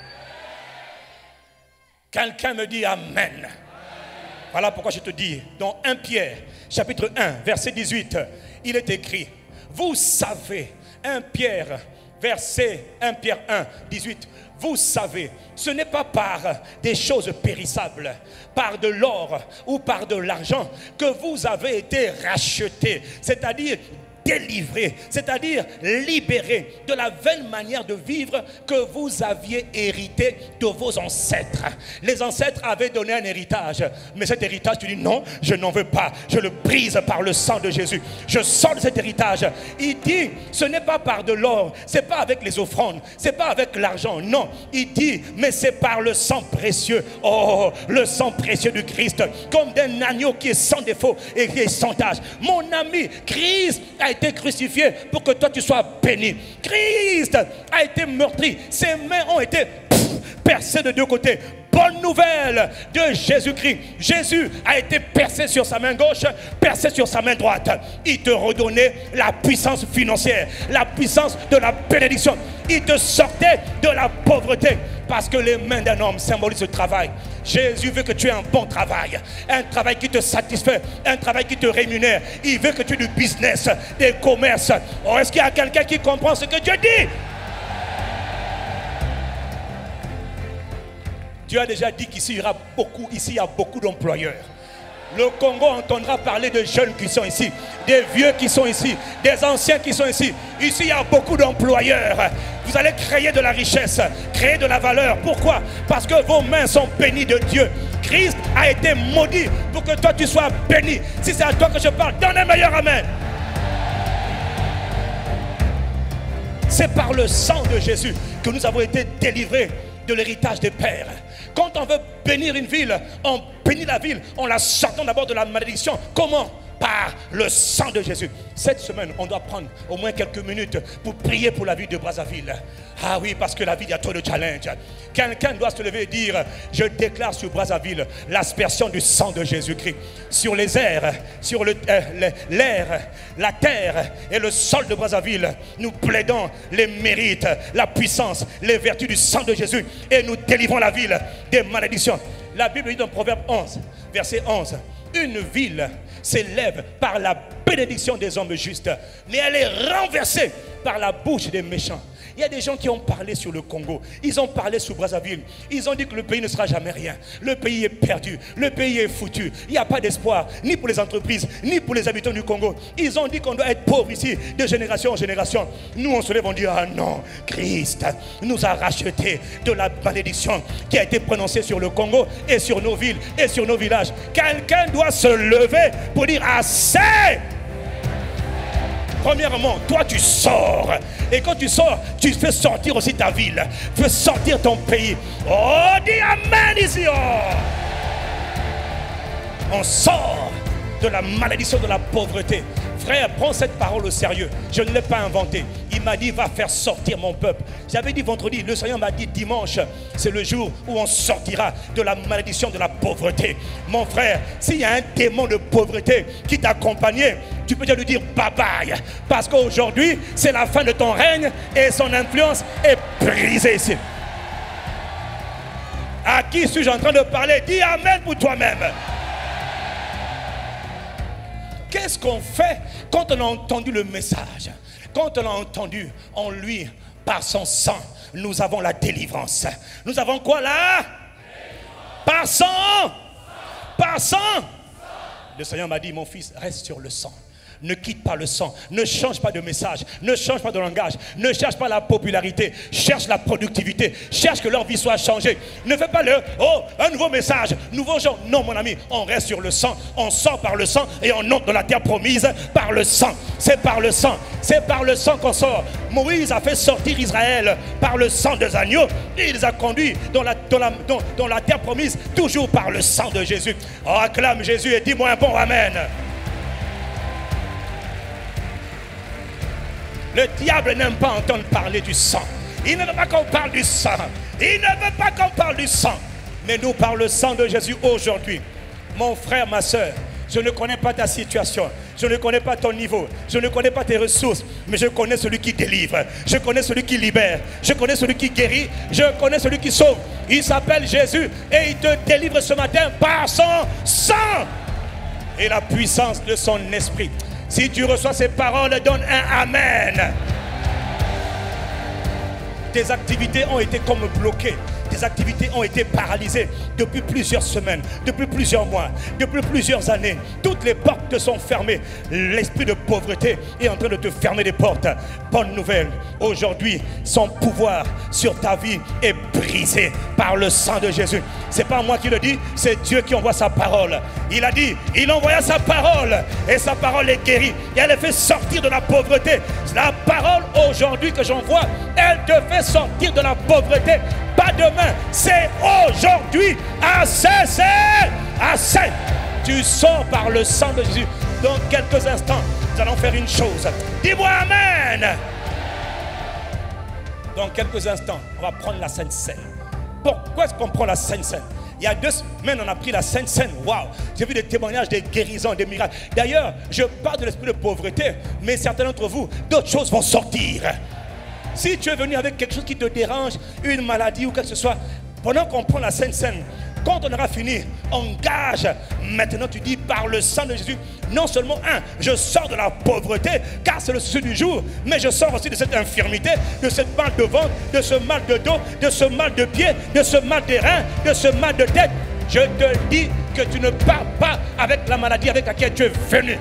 Quelqu'un me dit Amen. Voilà pourquoi je te dis dans 1 Pierre chapitre 1 verset 18, il est écrit, vous savez, 1 Pierre 1, 18, vous savez, ce n'est pas par des choses périssables, par de l'or ou par de l'argent que vous avez été rachetés. C'est-à-dire délivrés, c'est-à-dire libérés de la vaine manière de vivre que vous aviez hérité de vos ancêtres. Les ancêtres avaient donné un héritage, mais cet héritage, tu dis non, je n'en veux pas, je le brise par le sang de Jésus. Je sors de cet héritage. Il dit, ce n'est pas par de l'or, c'est pas avec les offrandes, c'est pas avec l'argent, non. Il dit, mais c'est par le sang précieux. Oh, le sang précieux du Christ, comme d'un agneau qui est sans défaut et qui est sans tache. Mon ami, Christ a été crucifié pour que toi tu sois béni. Christ a été meurtri, ses mains ont été percées de deux côtés. Bonne nouvelle de Jésus-Christ. Jésus a été percé sur sa main gauche, percé sur sa main droite. Il te redonnait la puissance financière, la puissance de la bénédiction. Il te sortait de la pauvreté. Parce que les mains d'un homme symbolisent le travail. Jésus veut que tu aies un bon travail. Un travail qui te satisfait. Un travail qui te rémunère. Il veut que tu aies du business, des commerces. Oh, est-ce qu'il y a quelqu'un qui comprend ce que Dieu dit? Dieu a déjà dit qu'ici il y a beaucoup d'employeurs. Le Congo entendra parler de jeunes qui sont ici, des vieux qui sont ici, des anciens qui sont ici. Ici, il y a beaucoup d'employeurs. Vous allez créer de la richesse, créer de la valeur. Pourquoi? Parce que vos mains sont bénies de Dieu. Christ a été maudit pour que toi tu sois béni. Si c'est à toi que je parle, donne un meilleur amen. C'est par le sang de Jésus que nous avons été délivrés de l'héritage des pères. Quand on veut bénir une ville, on bénit la ville en la sortant d'abord de la malédiction. Comment? Par le sang de Jésus. Cette semaine, on doit prendre au moins quelques minutes pour prier pour la ville de Brazzaville. Ah oui, parce que la ville, il y a trop de challenges. Quelqu'un doit se lever et dire, je déclare sur Brazzaville l'aspersion du sang de Jésus-Christ sur les airs, sur l'air, la terre et le sol de Brazzaville. Nous plaidons les mérites, la puissance, les vertus du sang de Jésus et nous délivrons la ville des malédictions. La Bible dit dans Proverbe 11, verset 11, une ville s'élève par la bénédiction des hommes justes, mais elle est renversée par la bouche des méchants. Il y a des gens qui ont parlé sur le Congo. Ils ont parlé sur Brazzaville. Ils ont dit que le pays ne sera jamais rien. Le pays est perdu. Le pays est foutu. Il n'y a pas d'espoir, ni pour les entreprises, ni pour les habitants du Congo. Ils ont dit qu'on doit être pauvre ici, de génération en génération. Nous, on se lève, on dit, ah non, Christ nous a racheté de la malédiction qui a été prononcée sur le Congo et sur nos villes et sur nos villages. Quelqu'un doit se lever pour dire, assez. Premièrement, toi tu sors. Et quand tu sors, tu fais sortir aussi ta ville. Tu fais sortir ton pays. Oh, dis amen ici. Oh. On sort de la malédiction de la pauvreté. Frère, prends cette parole au sérieux. Je ne l'ai pas inventée. Il m'a dit, va faire sortir mon peuple. J'avais dit vendredi, le Seigneur m'a dit dimanche, c'est le jour où on sortira de la malédiction de la pauvreté. Mon frère, s'il y a un démon de pauvreté qui t'accompagnait, tu peux déjà lui dire bye bye. Parce qu'aujourd'hui, c'est la fin de ton règne et son influence est brisée ici. À qui suis-je en train de parler? Dis amen pour toi-même. Qu'est-ce qu'on fait quand on a entendu le message? Quand on a entendu en lui, par son sang, nous avons la délivrance. Nous avons quoi là? Par sang. Par sang. Le Seigneur m'a dit, mon fils, reste sur le sang. Ne quitte pas le sang, ne change pas de message, ne change pas de langage, ne cherche pas la popularité, cherche la productivité, cherche que leur vie soit changée. Ne fais pas le, oh, un nouveau message, nouveau genre. Non mon ami, on reste sur le sang, on sort par le sang et on entre dans la terre promise par le sang. C'est par le sang, c'est par le sang qu'on sort. Moïse a fait sortir Israël par le sang des agneaux et il les a conduits dans la terre promise, toujours par le sang de Jésus. Oh, acclame Jésus et dis-moi un bon amen. Le diable n'aime pas entendre parler du sang. Il ne veut pas qu'on parle du sang. Il ne veut pas qu'on parle du sang. Mais nous, par le sang de Jésus aujourd'hui, mon frère, ma soeur, je ne connais pas ta situation. Je ne connais pas ton niveau. Je ne connais pas tes ressources. Mais je connais celui qui délivre. Je connais celui qui libère. Je connais celui qui guérit. Je connais celui qui sauve. Il s'appelle Jésus et il te délivre ce matin par son sang et la puissance de son esprit. Si tu reçois ces paroles, donne un amen. Tes activités ont été comme bloquées. tes activités ont été paralysées depuis plusieurs semaines, depuis plusieurs mois, depuis plusieurs années. Toutes les portes te sont fermées. L'esprit de pauvreté est en train de te fermer les portes. Bonne nouvelle, aujourd'hui, son pouvoir sur ta vie est brisé par le sang de Jésus. C'est pas moi qui le dis, c'est Dieu qui envoie sa parole. Il a dit, il envoya sa parole et sa parole est guérie et elle est fait sortir de la pauvreté. La parole aujourd'hui que j'envoie, elle te fait sortir de la pauvreté. Pas demain, c'est aujourd'hui. Assez, assez. Tu sors par le sang de Jésus. Dans quelques instants, nous allons faire une chose. Dis-moi amen. Dans quelques instants, on va prendre la Sainte Seine. Pourquoi est-ce qu'on prend la Sainte Seine? Il y a 2 semaines, on a pris la Sainte Seine. Waouh! J'ai vu des témoignages, des guérisons, des miracles. D'ailleurs, je parle de l'esprit de pauvreté, mais certains d'entre vous, d'autres choses vont sortir. Si tu es venu avec quelque chose qui te dérange, une maladie ou quoi que ce soit, pendant qu'on prend la Sainte Seine, quand on aura fini, engage. Maintenant, tu dis par le sang de Jésus, non seulement je sors de la pauvreté, car c'est le souci du jour, mais je sors aussi de cette infirmité, de cette mal de ventre, de ce mal de dos, de ce mal de pied, de ce mal des reins, de ce mal de tête. Je te dis que tu ne pars pas avec la maladie avec laquelle tu es venu.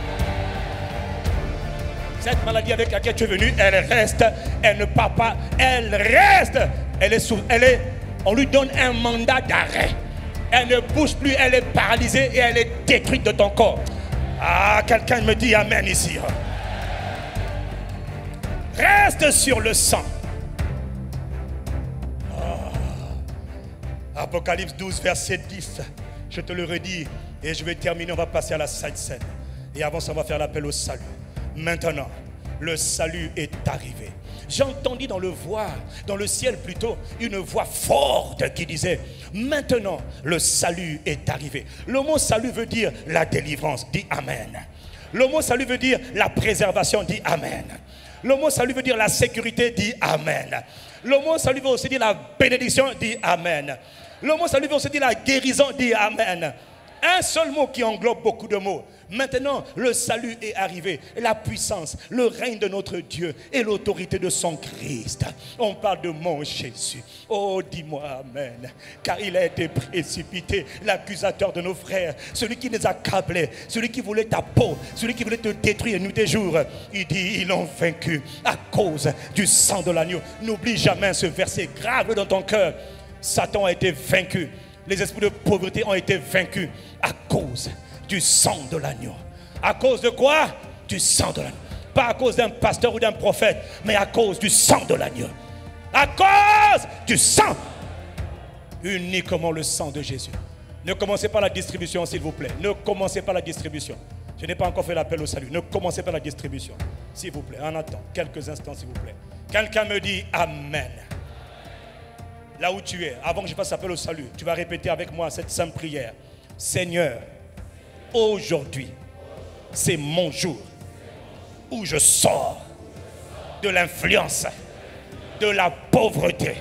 Cette maladie avec laquelle tu es venu, elle reste, elle ne part pas, elle reste. On lui donne un mandat d'arrêt. Elle ne bouge plus, elle est paralysée et elle est détruite de ton corps. Ah, quelqu'un me dit amen ici. Reste sur le sang. Apocalypse 12, verset 10. Je te le redis et je vais terminer, on va passer à la Sainte Seine. Et avant ça, on va faire l'appel au salut. Maintenant, le salut est arrivé. J'ai entendu dans le ciel plutôt, une voix forte qui disait, maintenant le salut est arrivé. Le mot salut veut dire la délivrance, dis amen. Le mot salut veut dire la préservation, dis amen. Le mot salut veut dire la sécurité, dis amen. Le mot salut veut aussi dire la bénédiction, dis amen. Le mot salut veut aussi dire la guérison, dis amen. Un seul mot qui englobe beaucoup de mots. Maintenant, le salut est arrivé. La puissance, le règne de notre Dieu et l'autorité de son Christ. On parle de mon Jésus. Oh, dis-moi amen. Car il a été précipité, l'accusateur de nos frères, celui qui les accablait, celui qui voulait ta peau, celui qui voulait te détruire nuit et jour. Il dit, ils l'ont vaincu à cause du sang de l'agneau. N'oublie jamais ce verset, grave dans ton cœur. Satan a été vaincu. Les esprits de pauvreté ont été vaincus à cause du sang de l'agneau. À cause de quoi? Du sang de l'agneau. Pas à cause d'un pasteur ou d'un prophète, mais à cause du sang de l'agneau. À cause du sang. Uniquement le sang de Jésus. Ne commencez pas la distribution, s'il vous plaît. Ne commencez pas la distribution. Je n'ai pas encore fait l'appel au salut. Ne commencez pas la distribution. S'il vous plaît, en attendant quelques instants, s'il vous plaît. Quelqu'un me dit amen. Là où tu es, avant que je fasse appel au salut, tu vas répéter avec moi cette simple prière. Seigneur, aujourd'hui, c'est mon jour où je sors de l'influence, de la pauvreté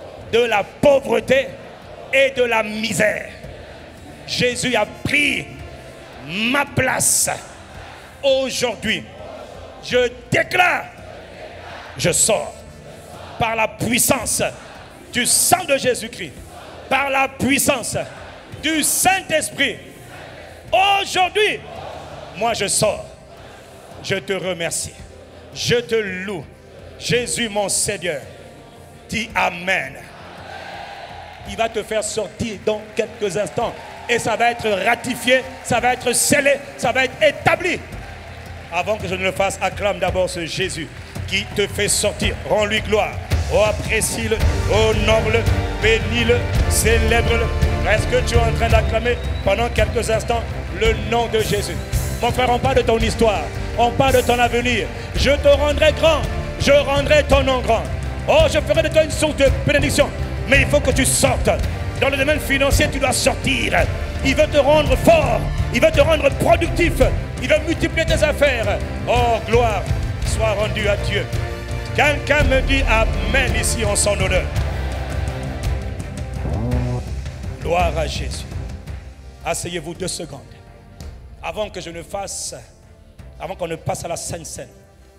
et de la misère. Jésus a pris ma place. Aujourd'hui, je déclare, je sors par la puissance du sang de Jésus-Christ, par la puissance du Saint-Esprit. Aujourd'hui, moi je sors. Je te remercie. Je te loue. Jésus mon Seigneur. Dis amen. Il va te faire sortir dans quelques instants. Et ça va être ratifié, ça va être scellé, ça va être établi. Avant que je ne le fasse, acclame d'abord ce Jésus qui te fait sortir. Rends-lui gloire. Oh, apprécie-le, honore-le, bénis-le, célèbre-le. Est-ce que tu es en train d'acclamer pendant quelques instants le nom de Jésus? Mon frère, on parle de ton histoire, on parle de ton avenir. Je te rendrai grand, je rendrai ton nom grand. Oh, je ferai de toi une source de bénédiction. Mais il faut que tu sortes. Dans le domaine financier, tu dois sortir. Il veut te rendre fort, il veut te rendre productif, il veut multiplier tes affaires. Oh, gloire soit rendue à Dieu. Quelqu'un me dit amen ici en son honneur. Gloire à Jésus. Asseyez-vous 2 secondes. Avant que je ne fasse, avant qu'on ne passe à la Sainte Seine.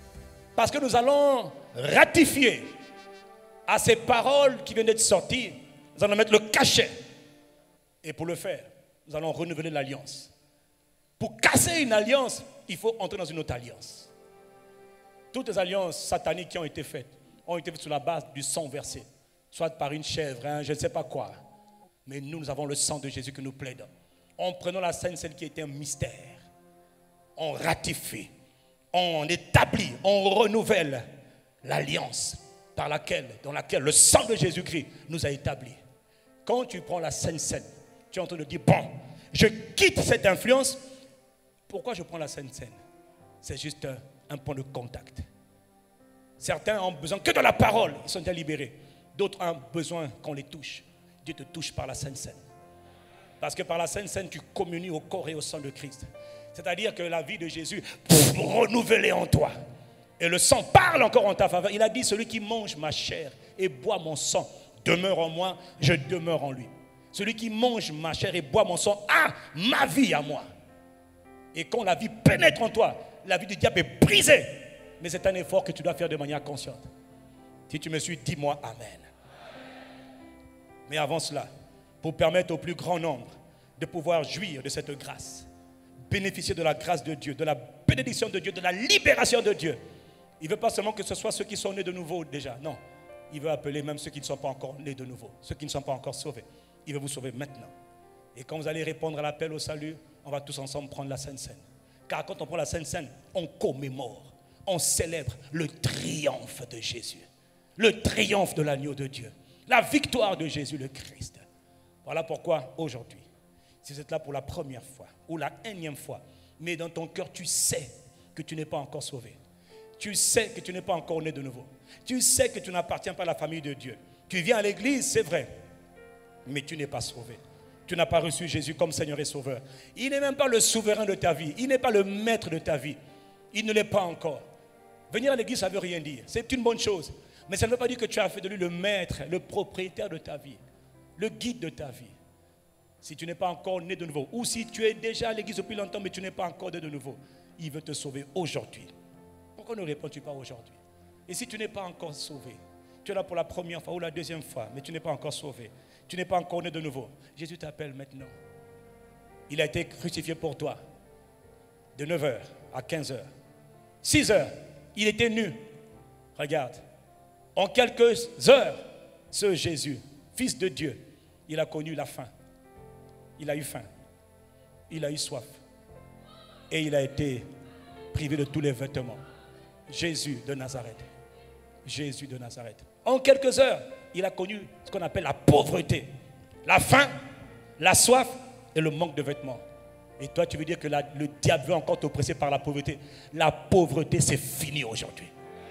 Parce que nous allons ratifier à ces paroles qui viennent d'être sorties Nous allons mettre le cachet. Et pour le faire, nous allons renouveler l'alliance. Pour casser une alliance, il faut entrer dans une autre alliance. Toutes les alliances sataniques qui ont été faites sur la base du sang versé. Soit par une chèvre, je ne sais pas quoi. Mais nous avons le sang de Jésus que nous plaidons. En prenant la Sainte Seine qui était un mystère, on ratifie, on établit, on renouvelle l'alliance dans laquelle le sang de Jésus-Christ nous a établis. Quand tu prends la Sainte Seine, tu es en train de dire, bon, je quitte cette influence. Pourquoi je prends la Sainte Seine? C'est juste un point de contact. Certains ont besoin que de la parole, ils sont déjà libérés. D'autres ont besoin qu'on les touche. Dieu te touche par la Sainte Seine. Parce que par la Sainte Seine, tu communies au corps et au sang de Christ. C'est-à-dire que la vie de Jésus, renouvelée en toi. Et le sang parle encore en ta faveur. Il a dit, celui qui mange ma chair et boit mon sang demeure en moi, je demeure en lui. Celui qui mange ma chair et boit mon sang a ma vie à moi. Et quand la vie pénètre en toi, la vie du diable est brisée. Mais c'est un effort que tu dois faire de manière consciente. Si tu me suis, dis-moi Amen. Mais avant cela, pour permettre au plus grand nombre de pouvoir jouir de cette grâce, bénéficier de la grâce de Dieu, de la bénédiction de Dieu, de la libération de Dieu. Il ne veut pas seulement que ce soit ceux qui sont nés de nouveau déjà. Non, il veut appeler même ceux qui ne sont pas encore nés de nouveau, ceux qui ne sont pas encore sauvés. Il veut vous sauver maintenant. Et quand vous allez répondre à l'appel au salut, on va tous ensemble prendre la Sainte Seine. Car quand on prend la Sainte Seine, on commémore, on célèbre le triomphe de Jésus. Le triomphe de l'agneau de Dieu. La victoire de Jésus le Christ. Voilà pourquoi aujourd'hui, si vous êtes là pour la première fois ou la énième fois, mais dans ton cœur tu sais que tu n'es pas encore sauvé. Tu sais que tu n'es pas encore né de nouveau. Tu sais que tu n'appartiens pas à la famille de Dieu. Tu viens à l'église, c'est vrai, mais tu n'es pas sauvé. Tu n'as pas reçu Jésus comme Seigneur et Sauveur. Il n'est même pas le souverain de ta vie. Il n'est pas le maître de ta vie. Il ne l'est pas encore. Venir à l'église, ça ne veut rien dire. C'est une bonne chose. Mais ça ne veut pas dire que tu as fait de lui le maître, le propriétaire de ta vie, le guide de ta vie. Si tu n'es pas encore né de nouveau, ou si tu es déjà à l'église depuis longtemps, mais tu n'es pas encore né de nouveau, il veut te sauver aujourd'hui. Pourquoi ne réponds-tu pas aujourd'hui? Et si tu n'es pas encore sauvé, tu es là pour la première fois ou la deuxième fois, mais tu n'es pas encore sauvé, tu n'es pas encore né de nouveau, Jésus t'appelle maintenant. Il a été crucifié pour toi, de 9h à 15h. 6h, il était nu. Regarde, en quelques heures, ce Jésus, Fils de Dieu, il a connu la faim. Il a eu faim. Il a eu soif. Et il a été privé de tous les vêtements. Jésus de Nazareth. Jésus de Nazareth. En quelques heures, il a connu ce qu'on appelle la pauvreté. La faim, la soif et le manque de vêtements. Et toi, tu veux dire que le diable veut encore t'oppresser par la pauvreté. La pauvreté, c'est fini aujourd'hui.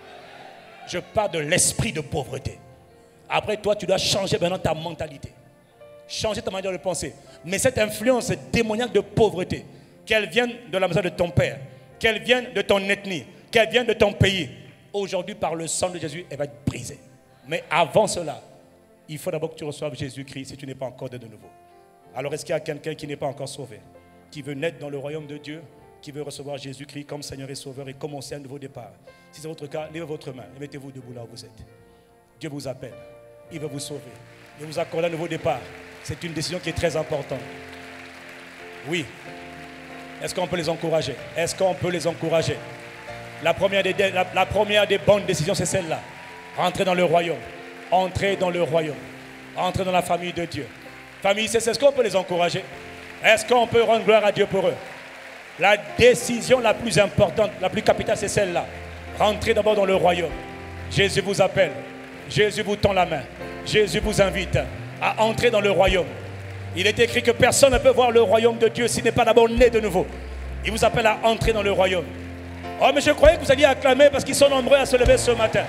Je parle de l'esprit de pauvreté. Après, toi, tu dois changer maintenant ta mentalité. Changer ta manière de penser. Mais cette influence démoniaque de pauvreté, qu'elle vienne de la maison de ton père, qu'elle vienne de ton ethnie, qu'elle vienne de ton pays, aujourd'hui, par le sang de Jésus, elle va être brisée. Mais avant cela, il faut d'abord que tu reçoives Jésus-Christ si tu n'es pas encore de nouveau. Alors, est-ce qu'il y a quelqu'un qui n'est pas encore sauvé, qui veut naître dans le royaume de Dieu, qui veut recevoir Jésus-Christ comme Seigneur et Sauveur et commencer un nouveau départ? Si c'est votre cas, levez votre main et mettez-vous debout là où vous êtes. Dieu vous appelle. Il veut vous sauver. Il vous accorde un nouveau départ. C'est une décision qui est très importante. Oui. Est-ce qu'on peut les encourager? Est-ce qu'on peut les encourager? La première des bonnes décisions, c'est celle-là. Entrer dans le royaume. Entrer dans le royaume. Entrer dans la famille de Dieu. Famille, c'est ce qu'on peut les encourager. Est-ce qu'on peut rendre gloire à Dieu pour eux? La décision la plus importante, la plus capitale, c'est celle-là. Rentrez d'abord dans le royaume. Jésus vous appelle. Jésus vous tend la main. Jésus vous invite à entrer dans le royaume. Il est écrit que personne ne peut voir le royaume de Dieu s'il n'est pas d'abord né de nouveau. Il vous appelle à entrer dans le royaume. Oh, mais je croyais que vous alliez acclamer parce qu'ils sont nombreux à se lever ce matin.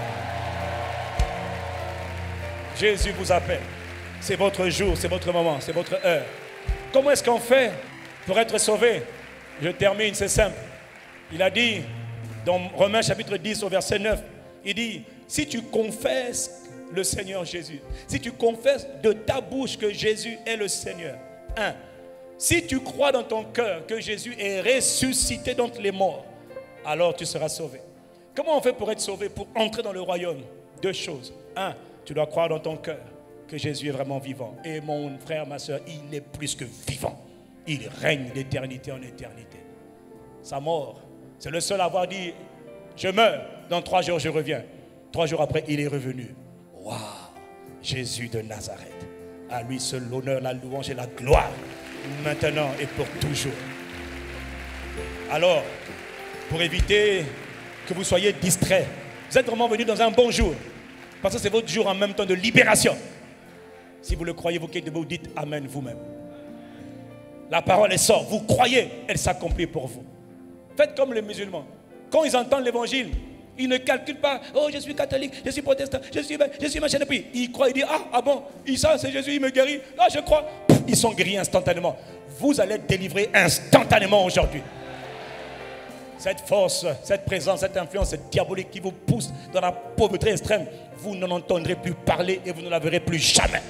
Jésus vous appelle. C'est votre jour, c'est votre moment, c'est votre heure. Comment est-ce qu'on fait pour être sauvé? Je termine, c'est simple. Il a dit dans Romains chapitre 10 au verset 9, il dit, si tu confesses le Seigneur Jésus, si tu confesses de ta bouche que Jésus est le Seigneur, si tu crois dans ton cœur que Jésus est ressuscité d'entre les morts, alors tu seras sauvé. Comment on fait pour être sauvé, pour entrer dans le royaume? Deux choses. Tu dois croire dans ton cœur que Jésus est vraiment vivant. Et mon frère, ma soeur, il est plus que vivant. Il règne d'éternité en éternité. Sa mort, c'est le seul à avoir dit, je meurs, dans 3 jours je reviens. 3 jours après, il est revenu. Waouh! Jésus de Nazareth. À lui seul l'honneur, la louange et la gloire, maintenant et pour toujours. Alors, pour éviter que vous soyez distraits, vous êtes vraiment venus dans un bon jour. Parce que c'est votre jour en même temps de libération. Si vous le croyez, vous qui êtes debout, dites Amen vous-même. La parole, elle sort. Vous croyez, elle s'accomplit pour vous. Faites comme les musulmans. Quand ils entendent l'évangile, ils ne calculent pas. Oh, je suis catholique, je suis protestant, je suis machin. Et puis ils croient, ils disent ah bon, ça c'est Jésus, il me guérit. Là, je crois. Ils sont guéris instantanément. Vous allez être délivrés instantanément aujourd'hui. Cette force, cette présence, cette influence diabolique qui vous pousse dans la pauvreté extrême, vous n'en entendrez plus parler et vous ne la verrez plus jamais.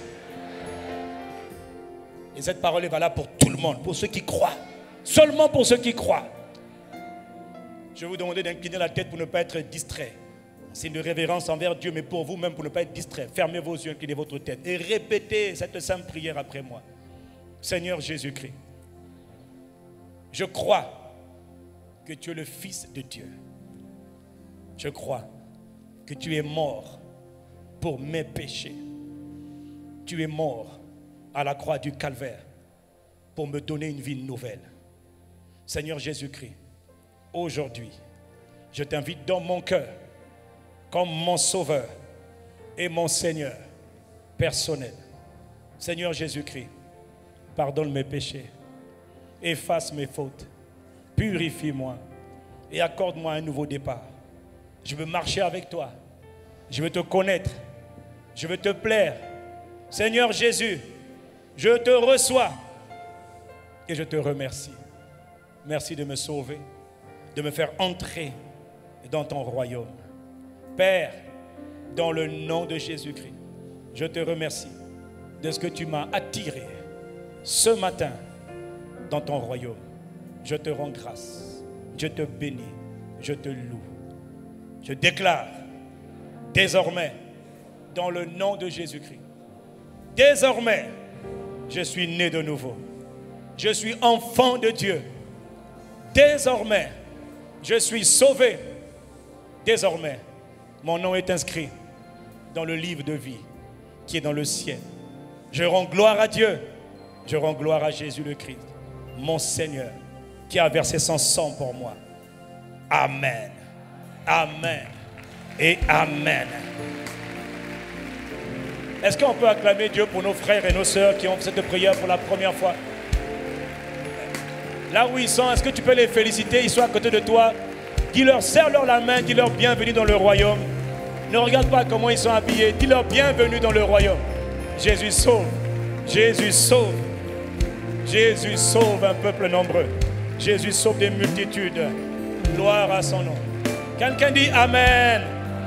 Et cette parole est valable pour tout le monde, pour ceux qui croient. Seulement pour ceux qui croient. Je vais vous demander d'incliner la tête pour ne pas être distrait. C'est une révérence envers Dieu, mais pour vous-même, pour ne pas être distrait. Fermez vos yeux, inclinez votre tête et répétez cette simple prière après moi. Seigneur Jésus-Christ, je crois que tu es le Fils de Dieu. Je crois que tu es mort pour mes péchés. Tu es mort à la croix du Calvaire pour me donner une vie nouvelle. Seigneur Jésus-Christ, aujourd'hui, je t'invite dans mon cœur comme mon Sauveur et mon Seigneur personnel. Seigneur Jésus-Christ, pardonne mes péchés, efface mes fautes, purifie-moi et accorde-moi un nouveau départ. Je veux marcher avec toi, je veux te connaître, je veux te plaire. Seigneur Jésus, je te reçois et je te remercie. Merci de me sauver, de me faire entrer dans ton royaume. Père, dans le nom de Jésus-Christ, je te remercie de ce que tu m'as attiré ce matin dans ton royaume. Je te rends grâce, je te bénis, je te loue. Je déclare désormais, dans le nom de Jésus-Christ, désormais, je suis né de nouveau. Je suis enfant de Dieu. Désormais, je suis sauvé. Désormais, mon nom est inscrit dans le livre de vie qui est dans le ciel. Je rends gloire à Dieu. Je rends gloire à Jésus le Christ, mon Seigneur, qui a versé son sang pour moi. Amen. Amen. Et Amen. Est-ce qu'on peut acclamer Dieu pour nos frères et nos sœurs qui ont fait cette prière pour la première fois? Là où ils sont, est-ce que tu peux les féliciter? Ils sont à côté de toi. Dis-leur, serre-leur la main, dis-leur bienvenue dans le royaume. Ne regarde pas comment ils sont habillés. Dis-leur bienvenue dans le royaume. Jésus sauve. Jésus sauve. Jésus sauve un peuple nombreux. Jésus sauve des multitudes. Gloire à son nom. Quelqu'un dit Amen.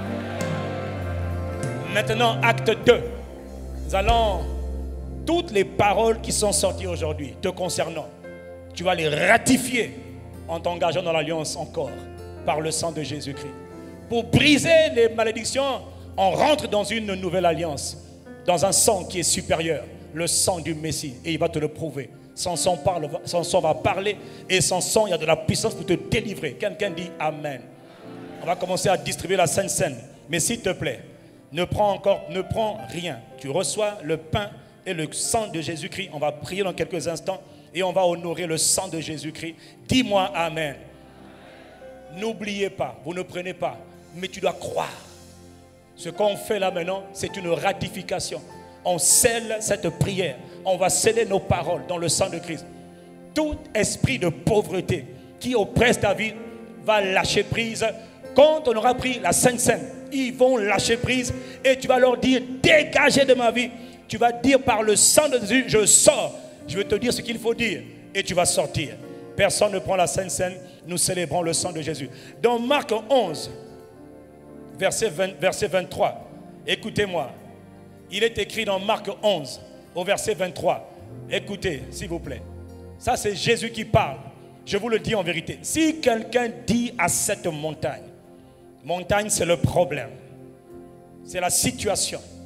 Maintenant, acte 2. Nous allons, toutes les paroles qui sont sorties aujourd'hui te concernant, tu vas les ratifier en t'engageant dans l'alliance encore par le sang de Jésus-Christ. Pour briser les malédictions, on rentre dans une nouvelle alliance, dans un sang qui est supérieur, le sang du Messie, et il va te le prouver. Son sang va parler, et son sang, il y a de la puissance pour te délivrer. Quelqu'un dit Amen. On va commencer à distribuer la Sainte Seine, mais s'il te plaît, ne prends rien. Tu reçois le pain et le sang de Jésus-Christ. On va prier dans quelques instants et on va honorer le sang de Jésus-Christ. Dis-moi Amen. N'oubliez pas, vous ne prenez pas, mais tu dois croire. Ce qu'on fait là maintenant, c'est une ratification. On scelle cette prière. On va sceller nos paroles dans le sang de Christ. Tout esprit de pauvreté qui oppresse ta vie va lâcher prise. Quand on aura pris la Sainte Seine, ils vont lâcher prise et tu vas leur dire dégagez de ma vie. Tu vas dire par le sang de Jésus, je sors. Je vais te dire ce qu'il faut dire et tu vas sortir. Personne ne prend la Sainte Seine, nous célébrons le sang de Jésus. Dans Marc 11, verset 23, écoutez-moi. Il est écrit dans Marc 11, au verset 23. Écoutez, s'il vous plaît. Ça, c'est Jésus qui parle. Je vous le dis en vérité. Si quelqu'un dit à cette montagne, montagne, c'est le problème. C'est la situation.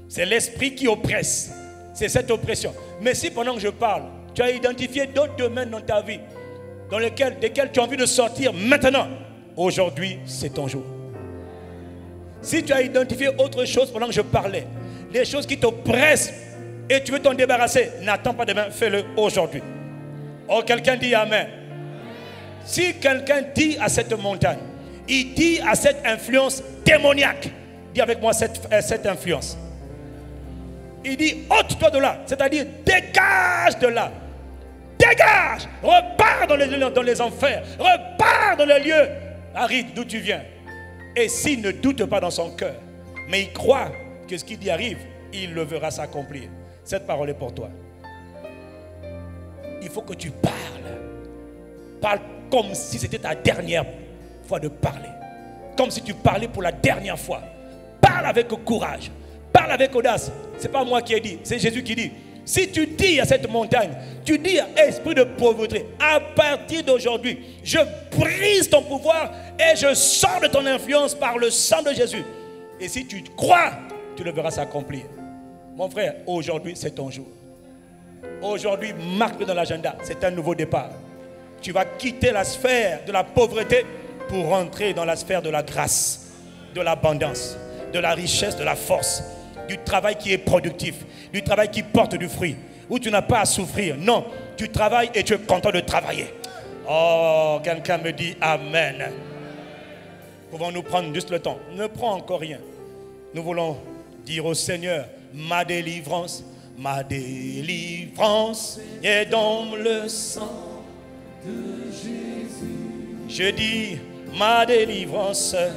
C'est l'esprit qui oppresse. C'est cette oppression. Mais si pendant que je parle, tu as identifié d'autres domaines dans ta vie desquels tu as envie de sortir maintenant, aujourd'hui, c'est ton jour. Si tu as identifié autre chose pendant que je parlais, des choses qui t'oppressent et tu veux t'en débarrasser, n'attends pas demain, fais-le aujourd'hui. Oh, quelqu'un dit Amen. Si quelqu'un dit à cette montagne, il dit à cette influence démoniaque, dis avec moi cette influence. Il dit ôte-toi de là, c'est-à-dire dégage de là. Dégage, repars dans les enfers, repars dans les lieux arides d'où tu viens. Et s'il ne doute pas dans son cœur, mais il croit que ce qui dit arrive, il le verra s'accomplir. Cette parole est pour toi. Il faut que tu parles. Parle comme si c'était ta dernière fois de parler. Comme si tu parlais pour la dernière fois. Parle avec courage. Parle avec audace. Ce n'est pas moi qui ai dit, c'est Jésus qui dit. Si tu dis à cette montagne, tu dis à esprit de pauvreté, à partir d'aujourd'hui, je brise ton pouvoir et je sors de ton influence par le sang de Jésus. Et si tu crois, tu le verras s'accomplir. Mon frère, aujourd'hui, c'est ton jour. Aujourd'hui, marque-le dans l'agenda, c'est un nouveau départ. Tu vas quitter la sphère de la pauvreté pour rentrer dans la sphère de la grâce, de l'abondance, de la richesse, de la force, du travail qui est productif, du travail qui porte du fruit, où tu n'as pas à souffrir. Non, tu travailles et tu es content de travailler. Oh, quelqu'un me dit Amen. Pouvons-nous prendre juste le temps? Ne prends encore rien. Nous voulons dire au Seigneur, ma délivrance est dans le sang de Jésus. Je dis, ma délivrance est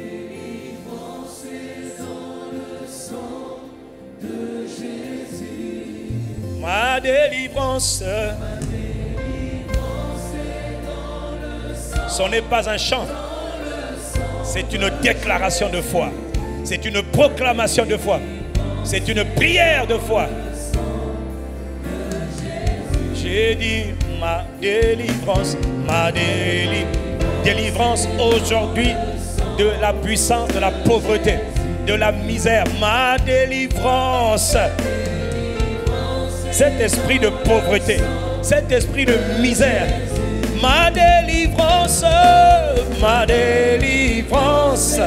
dans le sang de Jésus. Ma délivrance est dans le sang. Ce n'est pas un chant. C'est une déclaration de foi. C'est une proclamation de foi. C'est une prière de foi. J'ai dit ma délivrance aujourd'hui de la puissance, de la pauvreté, de la misère. Ma délivrance. Cet esprit de pauvreté, cet esprit de misère. Ma délivrance, ma délivrance.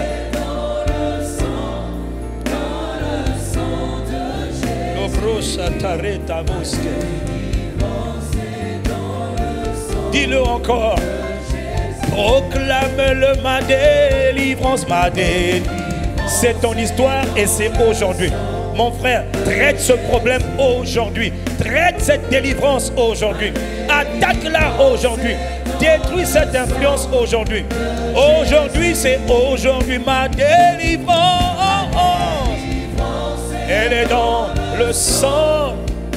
Dis-le encore. Proclame-le, ma délivrance, ma délivrance. C'est ton histoire et c'est aujourd'hui. Mon frère, traite ce problème aujourd'hui. Traite cette délivrance aujourd'hui. Attaque-la aujourd'hui. Détruis cette influence aujourd'hui. Aujourd'hui, c'est aujourd'hui ma délivrance. Elle est dans le sang.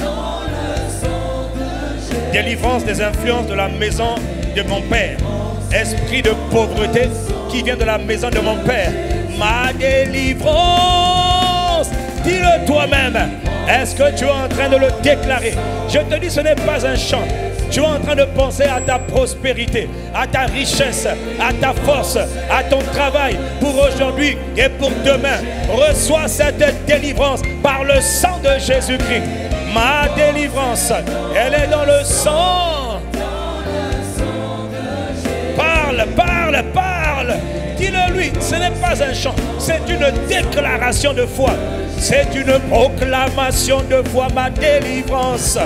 Délivrance des influences de la maison de mon père. Esprit de pauvreté qui vient de la maison de mon père. Ma délivrance. Dis-le toi-même. Est-ce que tu es en train de le déclarer? Je te dis, ce n'est pas un chant. Tu es en train de penser à ta prospérité, à ta richesse, à ta force, à ton travail pour aujourd'hui et pour demain. Reçois cette délivrance par le sang de Jésus-Christ. Ma délivrance, elle est dans le sang. Parle, parle, parle. Dis-le lui, ce n'est pas un chant, c'est une déclaration de foi. C'est une proclamation de foi, ma délivrance.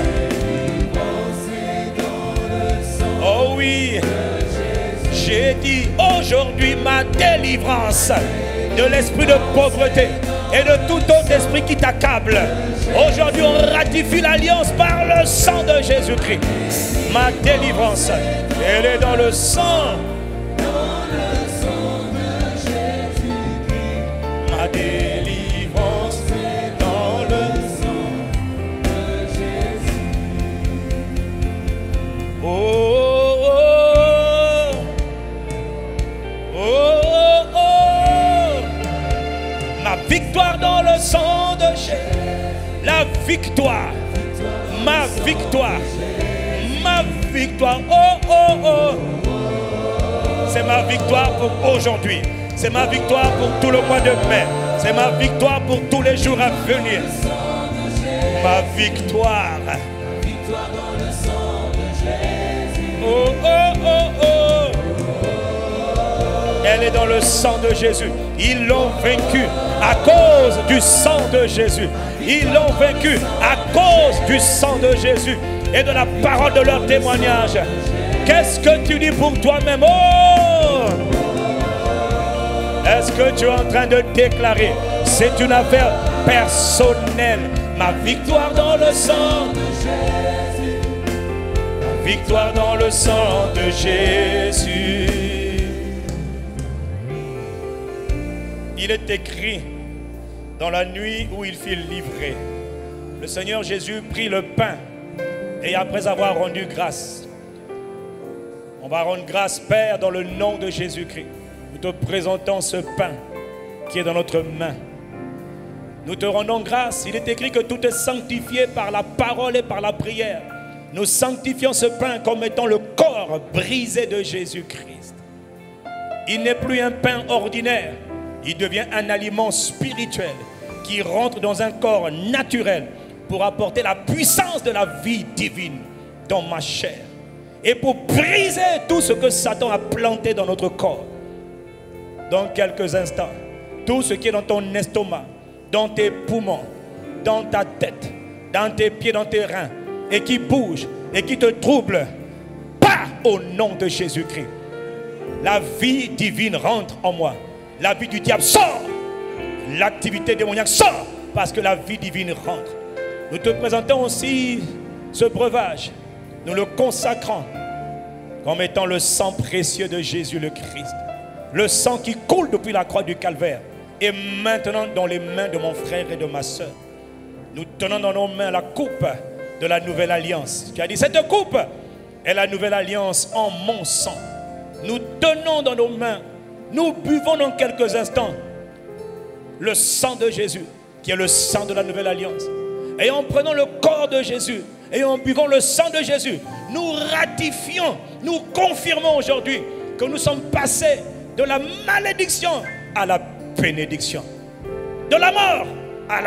Oh oui, j'ai dit aujourd'hui ma délivrance de l'esprit de pauvreté et de tout autre esprit qui t'accable. Aujourd'hui, on ratifie l'alliance par le sang de Jésus-Christ. Ma délivrance, elle est dans le sang. Ma délivrance est dans le sang de Jésus. Oh, oh, oh, oh, oh. Ma victoire dans le sang de Jésus. La victoire, ma victoire, ma victoire. Oh, oh, oh. C'est ma victoire pour aujourd'hui. C'est ma victoire pour tout le mois de mai. C'est ma victoire pour tous les jours à venir. Ma victoire. Oh, oh, oh, oh. Elle est dans le sang de Jésus. Ils l'ont vaincu à cause du sang de Jésus. Ils l'ont vaincu à cause du sang de Jésus et de la parole de leur témoignage. Qu'est-ce que tu dis pour toi-même? Oh! Est-ce que tu es en train de déclarer? C'est une affaire personnelle. Ma victoire dans le sang de Jésus. Ma victoire dans le sang de Jésus. Il est écrit dans la nuit où il fut livré, le Seigneur Jésus prit le pain et après avoir rendu grâce, on va rendre grâce, Père, dans le nom de Jésus-Christ. Nous te présentons ce pain qui est dans notre main. Nous te rendons grâce. Il est écrit que tout est sanctifié par la parole et par la prière. Nous sanctifions ce pain comme étant le corps brisé de Jésus-Christ. Il n'est plus un pain ordinaire. Il devient un aliment spirituel qui rentre dans un corps naturel pour apporter la puissance de la vie divine dans ma chair et pour briser tout ce que Satan a planté dans notre corps. Dans quelques instants, tout ce qui est dans ton estomac, dans tes poumons, dans ta tête, dans tes pieds, dans tes reins, et qui bouge et qui te trouble, pas au nom de Jésus-Christ. La vie divine rentre en moi. La vie du diable sort. L'activité démoniaque sort parce que la vie divine rentre. Nous te présentons aussi ce breuvage. Nous le consacrons comme étant le sang précieux de Jésus le Christ. Le sang qui coule depuis la croix du Calvaire est maintenant dans les mains de mon frère et de ma soeur. Nous tenons dans nos mains la coupe de la nouvelle alliance. Tu as dit, cette coupe est la nouvelle alliance en mon sang. Nous tenons dans nos mains, nous buvons dans quelques instants le sang de Jésus, qui est le sang de la nouvelle alliance. Et en prenant le corps de Jésus et en buvant le sang de Jésus, nous ratifions, nous confirmons aujourd'hui que nous sommes passés de la malédiction à la bénédiction, de la mort à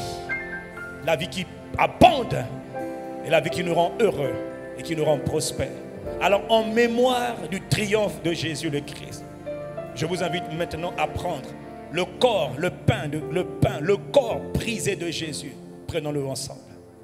la vie qui abonde et la vie qui nous rend heureux et qui nous rend prospères. Alors en mémoire du triomphe de Jésus le Christ, je vous invite maintenant à prendre le corps, le pain, le corps brisé de Jésus. Prenons-le ensemble.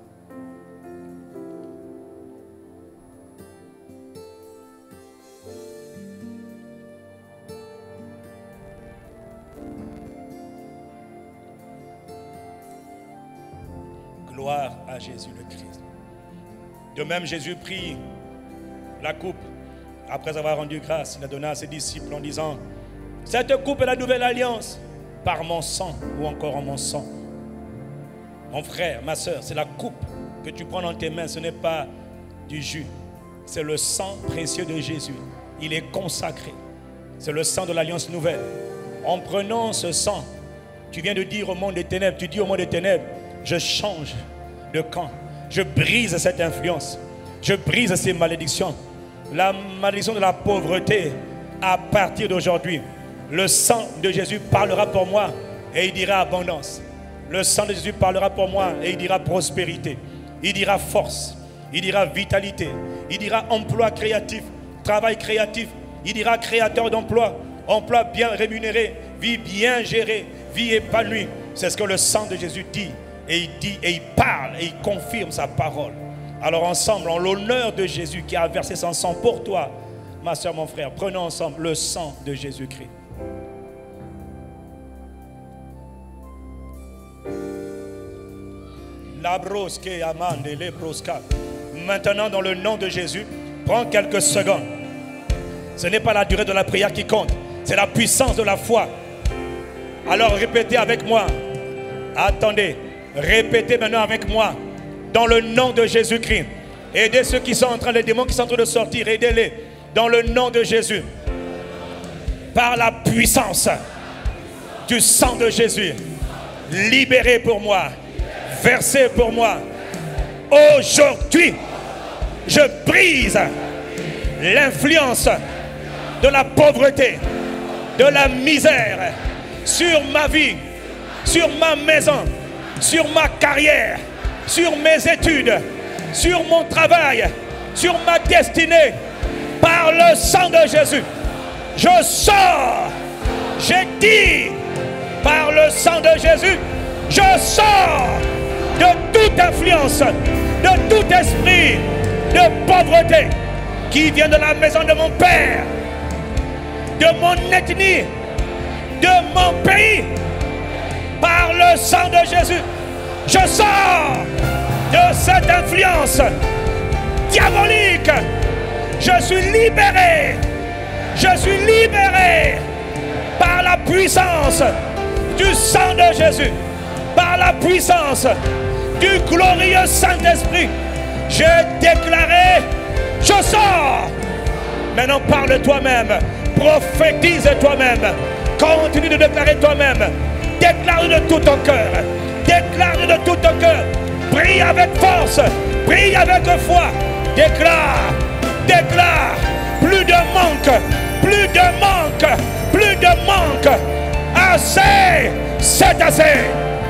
Gloire à Jésus le Christ. De même, Jésus prit la coupe. Après avoir rendu grâce, il a donné à ses disciples en disant, cette coupe est la nouvelle alliance par mon sang ou encore en mon sang. Mon frère, ma soeur, c'est la coupe que tu prends dans tes mains. Ce n'est pas du jus. C'est le sang précieux de Jésus. Il est consacré. C'est le sang de l'alliance nouvelle. En prenant ce sang, tu viens de dire au monde des ténèbres, tu dis au monde des ténèbres, je change de camp. Je brise cette influence. Je brise ces malédictions. La malédiction de la pauvreté, à partir d'aujourd'hui, le sang de Jésus parlera pour moi et il dira abondance. Le sang de Jésus parlera pour moi et il dira prospérité. Il dira force. Il dira vitalité. Il dira emploi créatif, travail créatif. Il dira créateur d'emploi, emploi bien rémunéré, vie bien gérée, vie épanouie. C'est ce que le sang de Jésus dit. Et il dit et il parle et il confirme sa parole. Alors ensemble, en l'honneur de Jésus qui a versé son sang pour toi, ma soeur, mon frère, prenons ensemble le sang de Jésus-Christ. Maintenant, dans le nom de Jésus, prends quelques secondes. Ce n'est pas la durée de la prière qui compte, c'est la puissance de la foi. Alors répétez avec moi. Attendez, répétez maintenant avec moi. Dans le nom de Jésus-Christ, aidez ceux qui sont en train, les démons qui sont en train de sortir, aidez-les. Dans le nom de Jésus, par la puissance du sang de Jésus, libéré pour moi, versé pour moi. Aujourd'hui, je brise l'influence de la pauvreté, de la misère sur ma vie, sur ma maison, sur ma carrière, sur mes études, sur mon travail, sur ma destinée, par le sang de Jésus. Je sors, j'ai dit, par le sang de Jésus, je sors de toute influence, de tout esprit de pauvreté qui vient de la maison de mon père, de mon ethnie, de mon pays, par le sang de Jésus. Je sors de cette influence diabolique. Je suis libéré. Je suis libéré par la puissance du sang de Jésus, par la puissance du glorieux Saint-Esprit. J'ai déclaré, je sors. Maintenant parle toi-même, prophétise toi-même, continue de déclarer toi-même, déclare de tout ton cœur, déclare de tout ton cœur, prie avec force, prie avec foi, déclare, déclare, plus de manque, plus de manque, plus de manque, assez, c'est assez.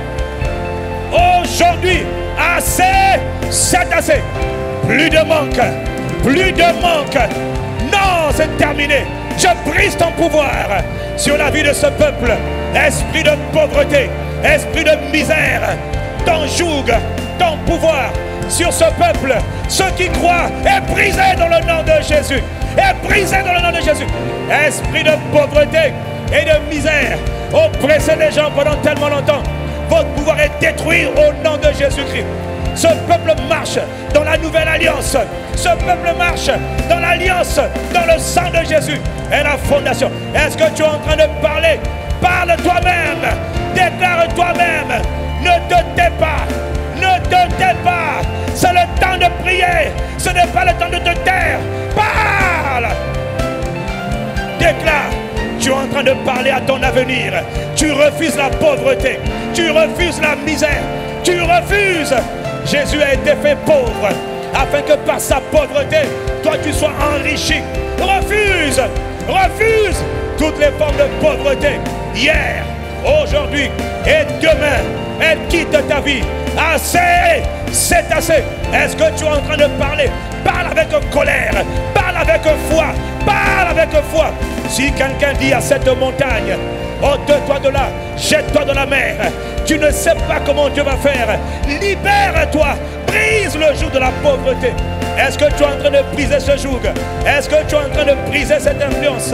Aujourd'hui, assez, c'est assez. Plus de manque, plus de manque. Non, c'est terminé. Je brise ton pouvoir sur la vie de ce peuple. Esprit de pauvreté, esprit de misère, ton joug, ton pouvoir sur ce peuple. Ceux qui croient est brisé dans le nom de Jésus. Est brisé dans le nom de Jésus. Esprit de pauvreté et de misère, oppressé les gens pendant tellement longtemps. Votre pouvoir est détruit au nom de Jésus-Christ. Ce peuple marche dans la nouvelle alliance. Ce peuple marche dans l'alliance, dans le sang de Jésus et la fondation. Est-ce que tu es en train de parler? Parle toi-même. Déclare toi-même. Ne te tais pas. Ne te tais pas. C'est le temps de prier. Ce n'est pas le temps de te taire. Parle. Déclare. Tu es en train de parler à ton avenir. Tu refuses la pauvreté. Tu refuses la misère. Tu refuses. Jésus a été fait pauvre afin que par sa pauvreté, toi tu sois enrichi. Refuse. Refuse toutes les formes de pauvreté. Hier, aujourd'hui et demain, elle quitte ta vie. Assez, c'est assez. Est-ce que tu es en train de parler? Parle avec colère. Parle avec foi. Parle avec foi. Si quelqu'un dit à cette montagne, ôte-toi de là, jette-toi dans la mer, tu ne sais pas comment Dieu va faire. Libère-toi, brise le joug de la pauvreté. Est-ce que tu es en train de briser ce joug? Est-ce que tu es en train de briser cette influence?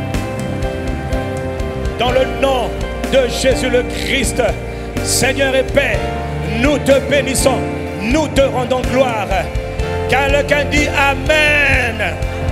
Dans le nom de Jésus le Christ, Seigneur et Père, nous te bénissons, nous te rendons gloire. Quelqu'un dit Amen.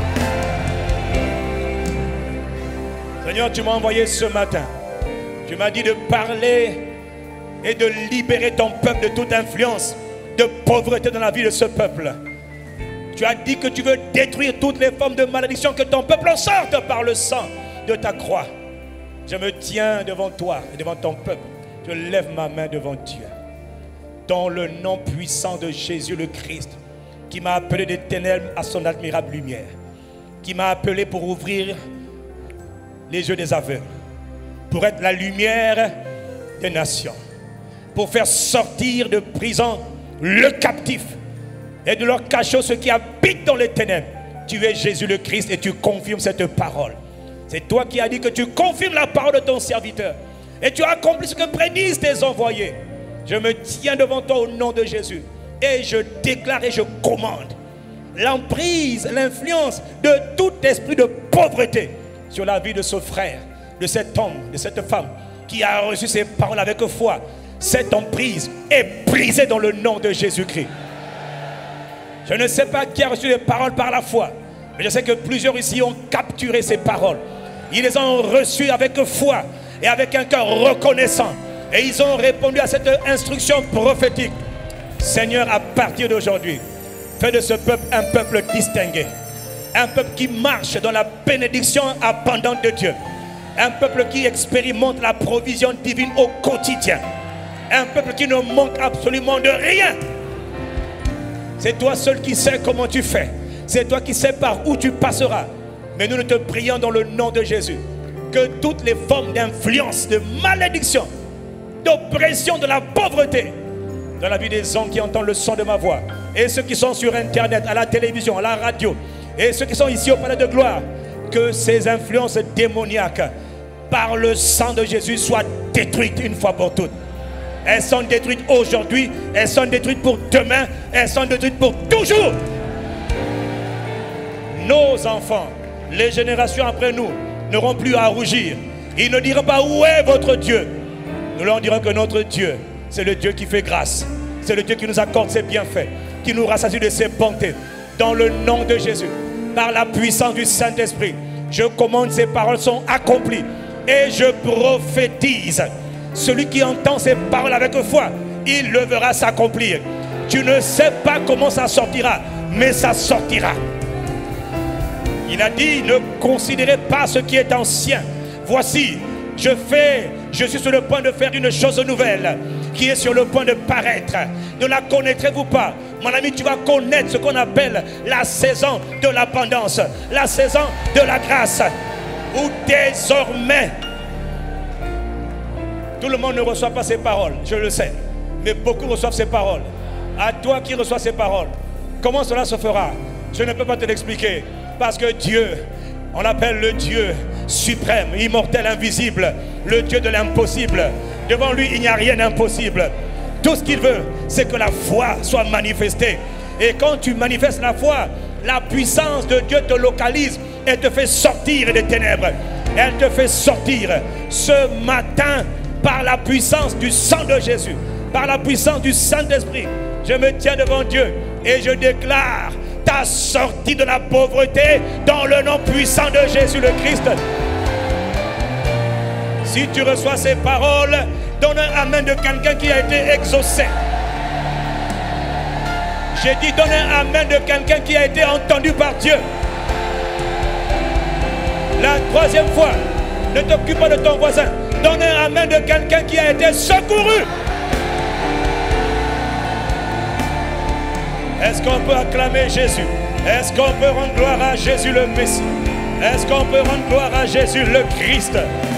Seigneur, tu m'as envoyé ce matin. Tu m'as dit de parler et de libérer ton peuple de toute influence de pauvreté dans la vie de ce peuple. Tu as dit que tu veux détruire toutes les formes de malédiction, que ton peuple en sorte par le sang de ta croix. Je me tiens devant toi et devant ton peuple. Je lève ma main devant Dieu. Dans le nom puissant de Jésus le Christ, qui m'a appelé des ténèbres à son admirable lumière, qui m'a appelé pour ouvrir les yeux des aveugles, pour être la lumière des nations, pour faire sortir de prison le captif et de leur cachot ceux qui habitent dans les ténèbres. Tu es Jésus le Christ et tu confirmes cette parole. C'est toi qui as dit que tu confirmes la parole de ton serviteur et tu as accompli ce que prédisent tes envoyés. Je me tiens devant toi au nom de Jésus et je déclare et je commande l'emprise, l'influence de tout esprit de pauvreté sur la vie de ce frère, de cet homme, de cette femme qui a reçu ces paroles avec foi. Cette emprise est brisée dans le nom de Jésus-Christ. Je ne sais pas qui a reçu les paroles par la foi, mais je sais que plusieurs ici ont capturé ces paroles. Ils les ont reçues avec foi et avec un cœur reconnaissant. Et ils ont répondu à cette instruction prophétique. Seigneur, à partir d'aujourd'hui, fais de ce peuple un peuple distingué. Un peuple qui marche dans la bénédiction abondante de Dieu. Un peuple qui expérimente la provision divine au quotidien. Un peuple qui ne manque absolument de rien. C'est toi seul qui sais comment tu fais. C'est toi qui sais par où tu passeras. Mais nous te prions dans le nom de Jésus que toutes les formes d'influence, de malédiction d'oppression, de la pauvreté dans la vie des hommes qui entendent le son de ma voix, et ceux qui sont sur internet, à la télévision, à la radio, et ceux qui sont ici au palais de gloire, que ces influences démoniaques par le sang de Jésus soient détruites une fois pour toutes. Elles sont détruites aujourd'hui, elles sont détruites pour demain, elles sont détruites pour toujours. Nos enfants, les générations après nous, n'auront plus à rougir. Ils ne diront pas où est votre Dieu. Nous leur dirons que notre Dieu, c'est le Dieu qui fait grâce. C'est le Dieu qui nous accorde ses bienfaits, qui nous rassasie de ses bontés. Dans le nom de Jésus, par la puissance du Saint-Esprit, je commande, ces paroles sont accomplies. Et je prophétise, celui qui entend ces paroles avec foi, il le verra s'accomplir. Tu ne sais pas comment ça sortira, mais ça sortira. Il a dit, ne considérez pas ce qui est ancien. Voici, je suis sur le point de faire une chose nouvelle qui est sur le point de paraître. Ne la connaîtrez-vous pas? Mon ami, tu vas connaître ce qu'on appelle la saison de l'abondance, la saison de la grâce, où désormais, tout le monde ne reçoit pas ces paroles, je le sais, mais beaucoup reçoivent ces paroles. À toi qui reçois ces paroles, comment cela se fera? Je ne peux pas te l'expliquer, parce que Dieu, on l'appelle le Dieu suprême, immortel, invisible, le Dieu de l'impossible. Devant lui, il n'y a rien d'impossible. Tout ce qu'il veut, c'est que la foi soit manifestée. Et quand tu manifestes la foi, la puissance de Dieu te localise et te fait sortir des ténèbres. Elle te fait sortir ce matin par la puissance du sang de Jésus, par la puissance du Saint-Esprit. Je me tiens devant Dieu et je déclare ta sortie de la pauvreté dans le nom puissant de Jésus le Christ. Si tu reçois ces paroles, donne un amen de quelqu'un qui a été exaucé. J'ai dit donne un amen de quelqu'un qui a été entendu par Dieu. La troisième fois, ne t'occupe pas de ton voisin. Donne un amen de quelqu'un qui a été secouru. Est-ce qu'on peut acclamer Jésus? Est-ce qu'on peut rendre gloire à Jésus le Messie? Est-ce qu'on peut rendre gloire à Jésus le Christ?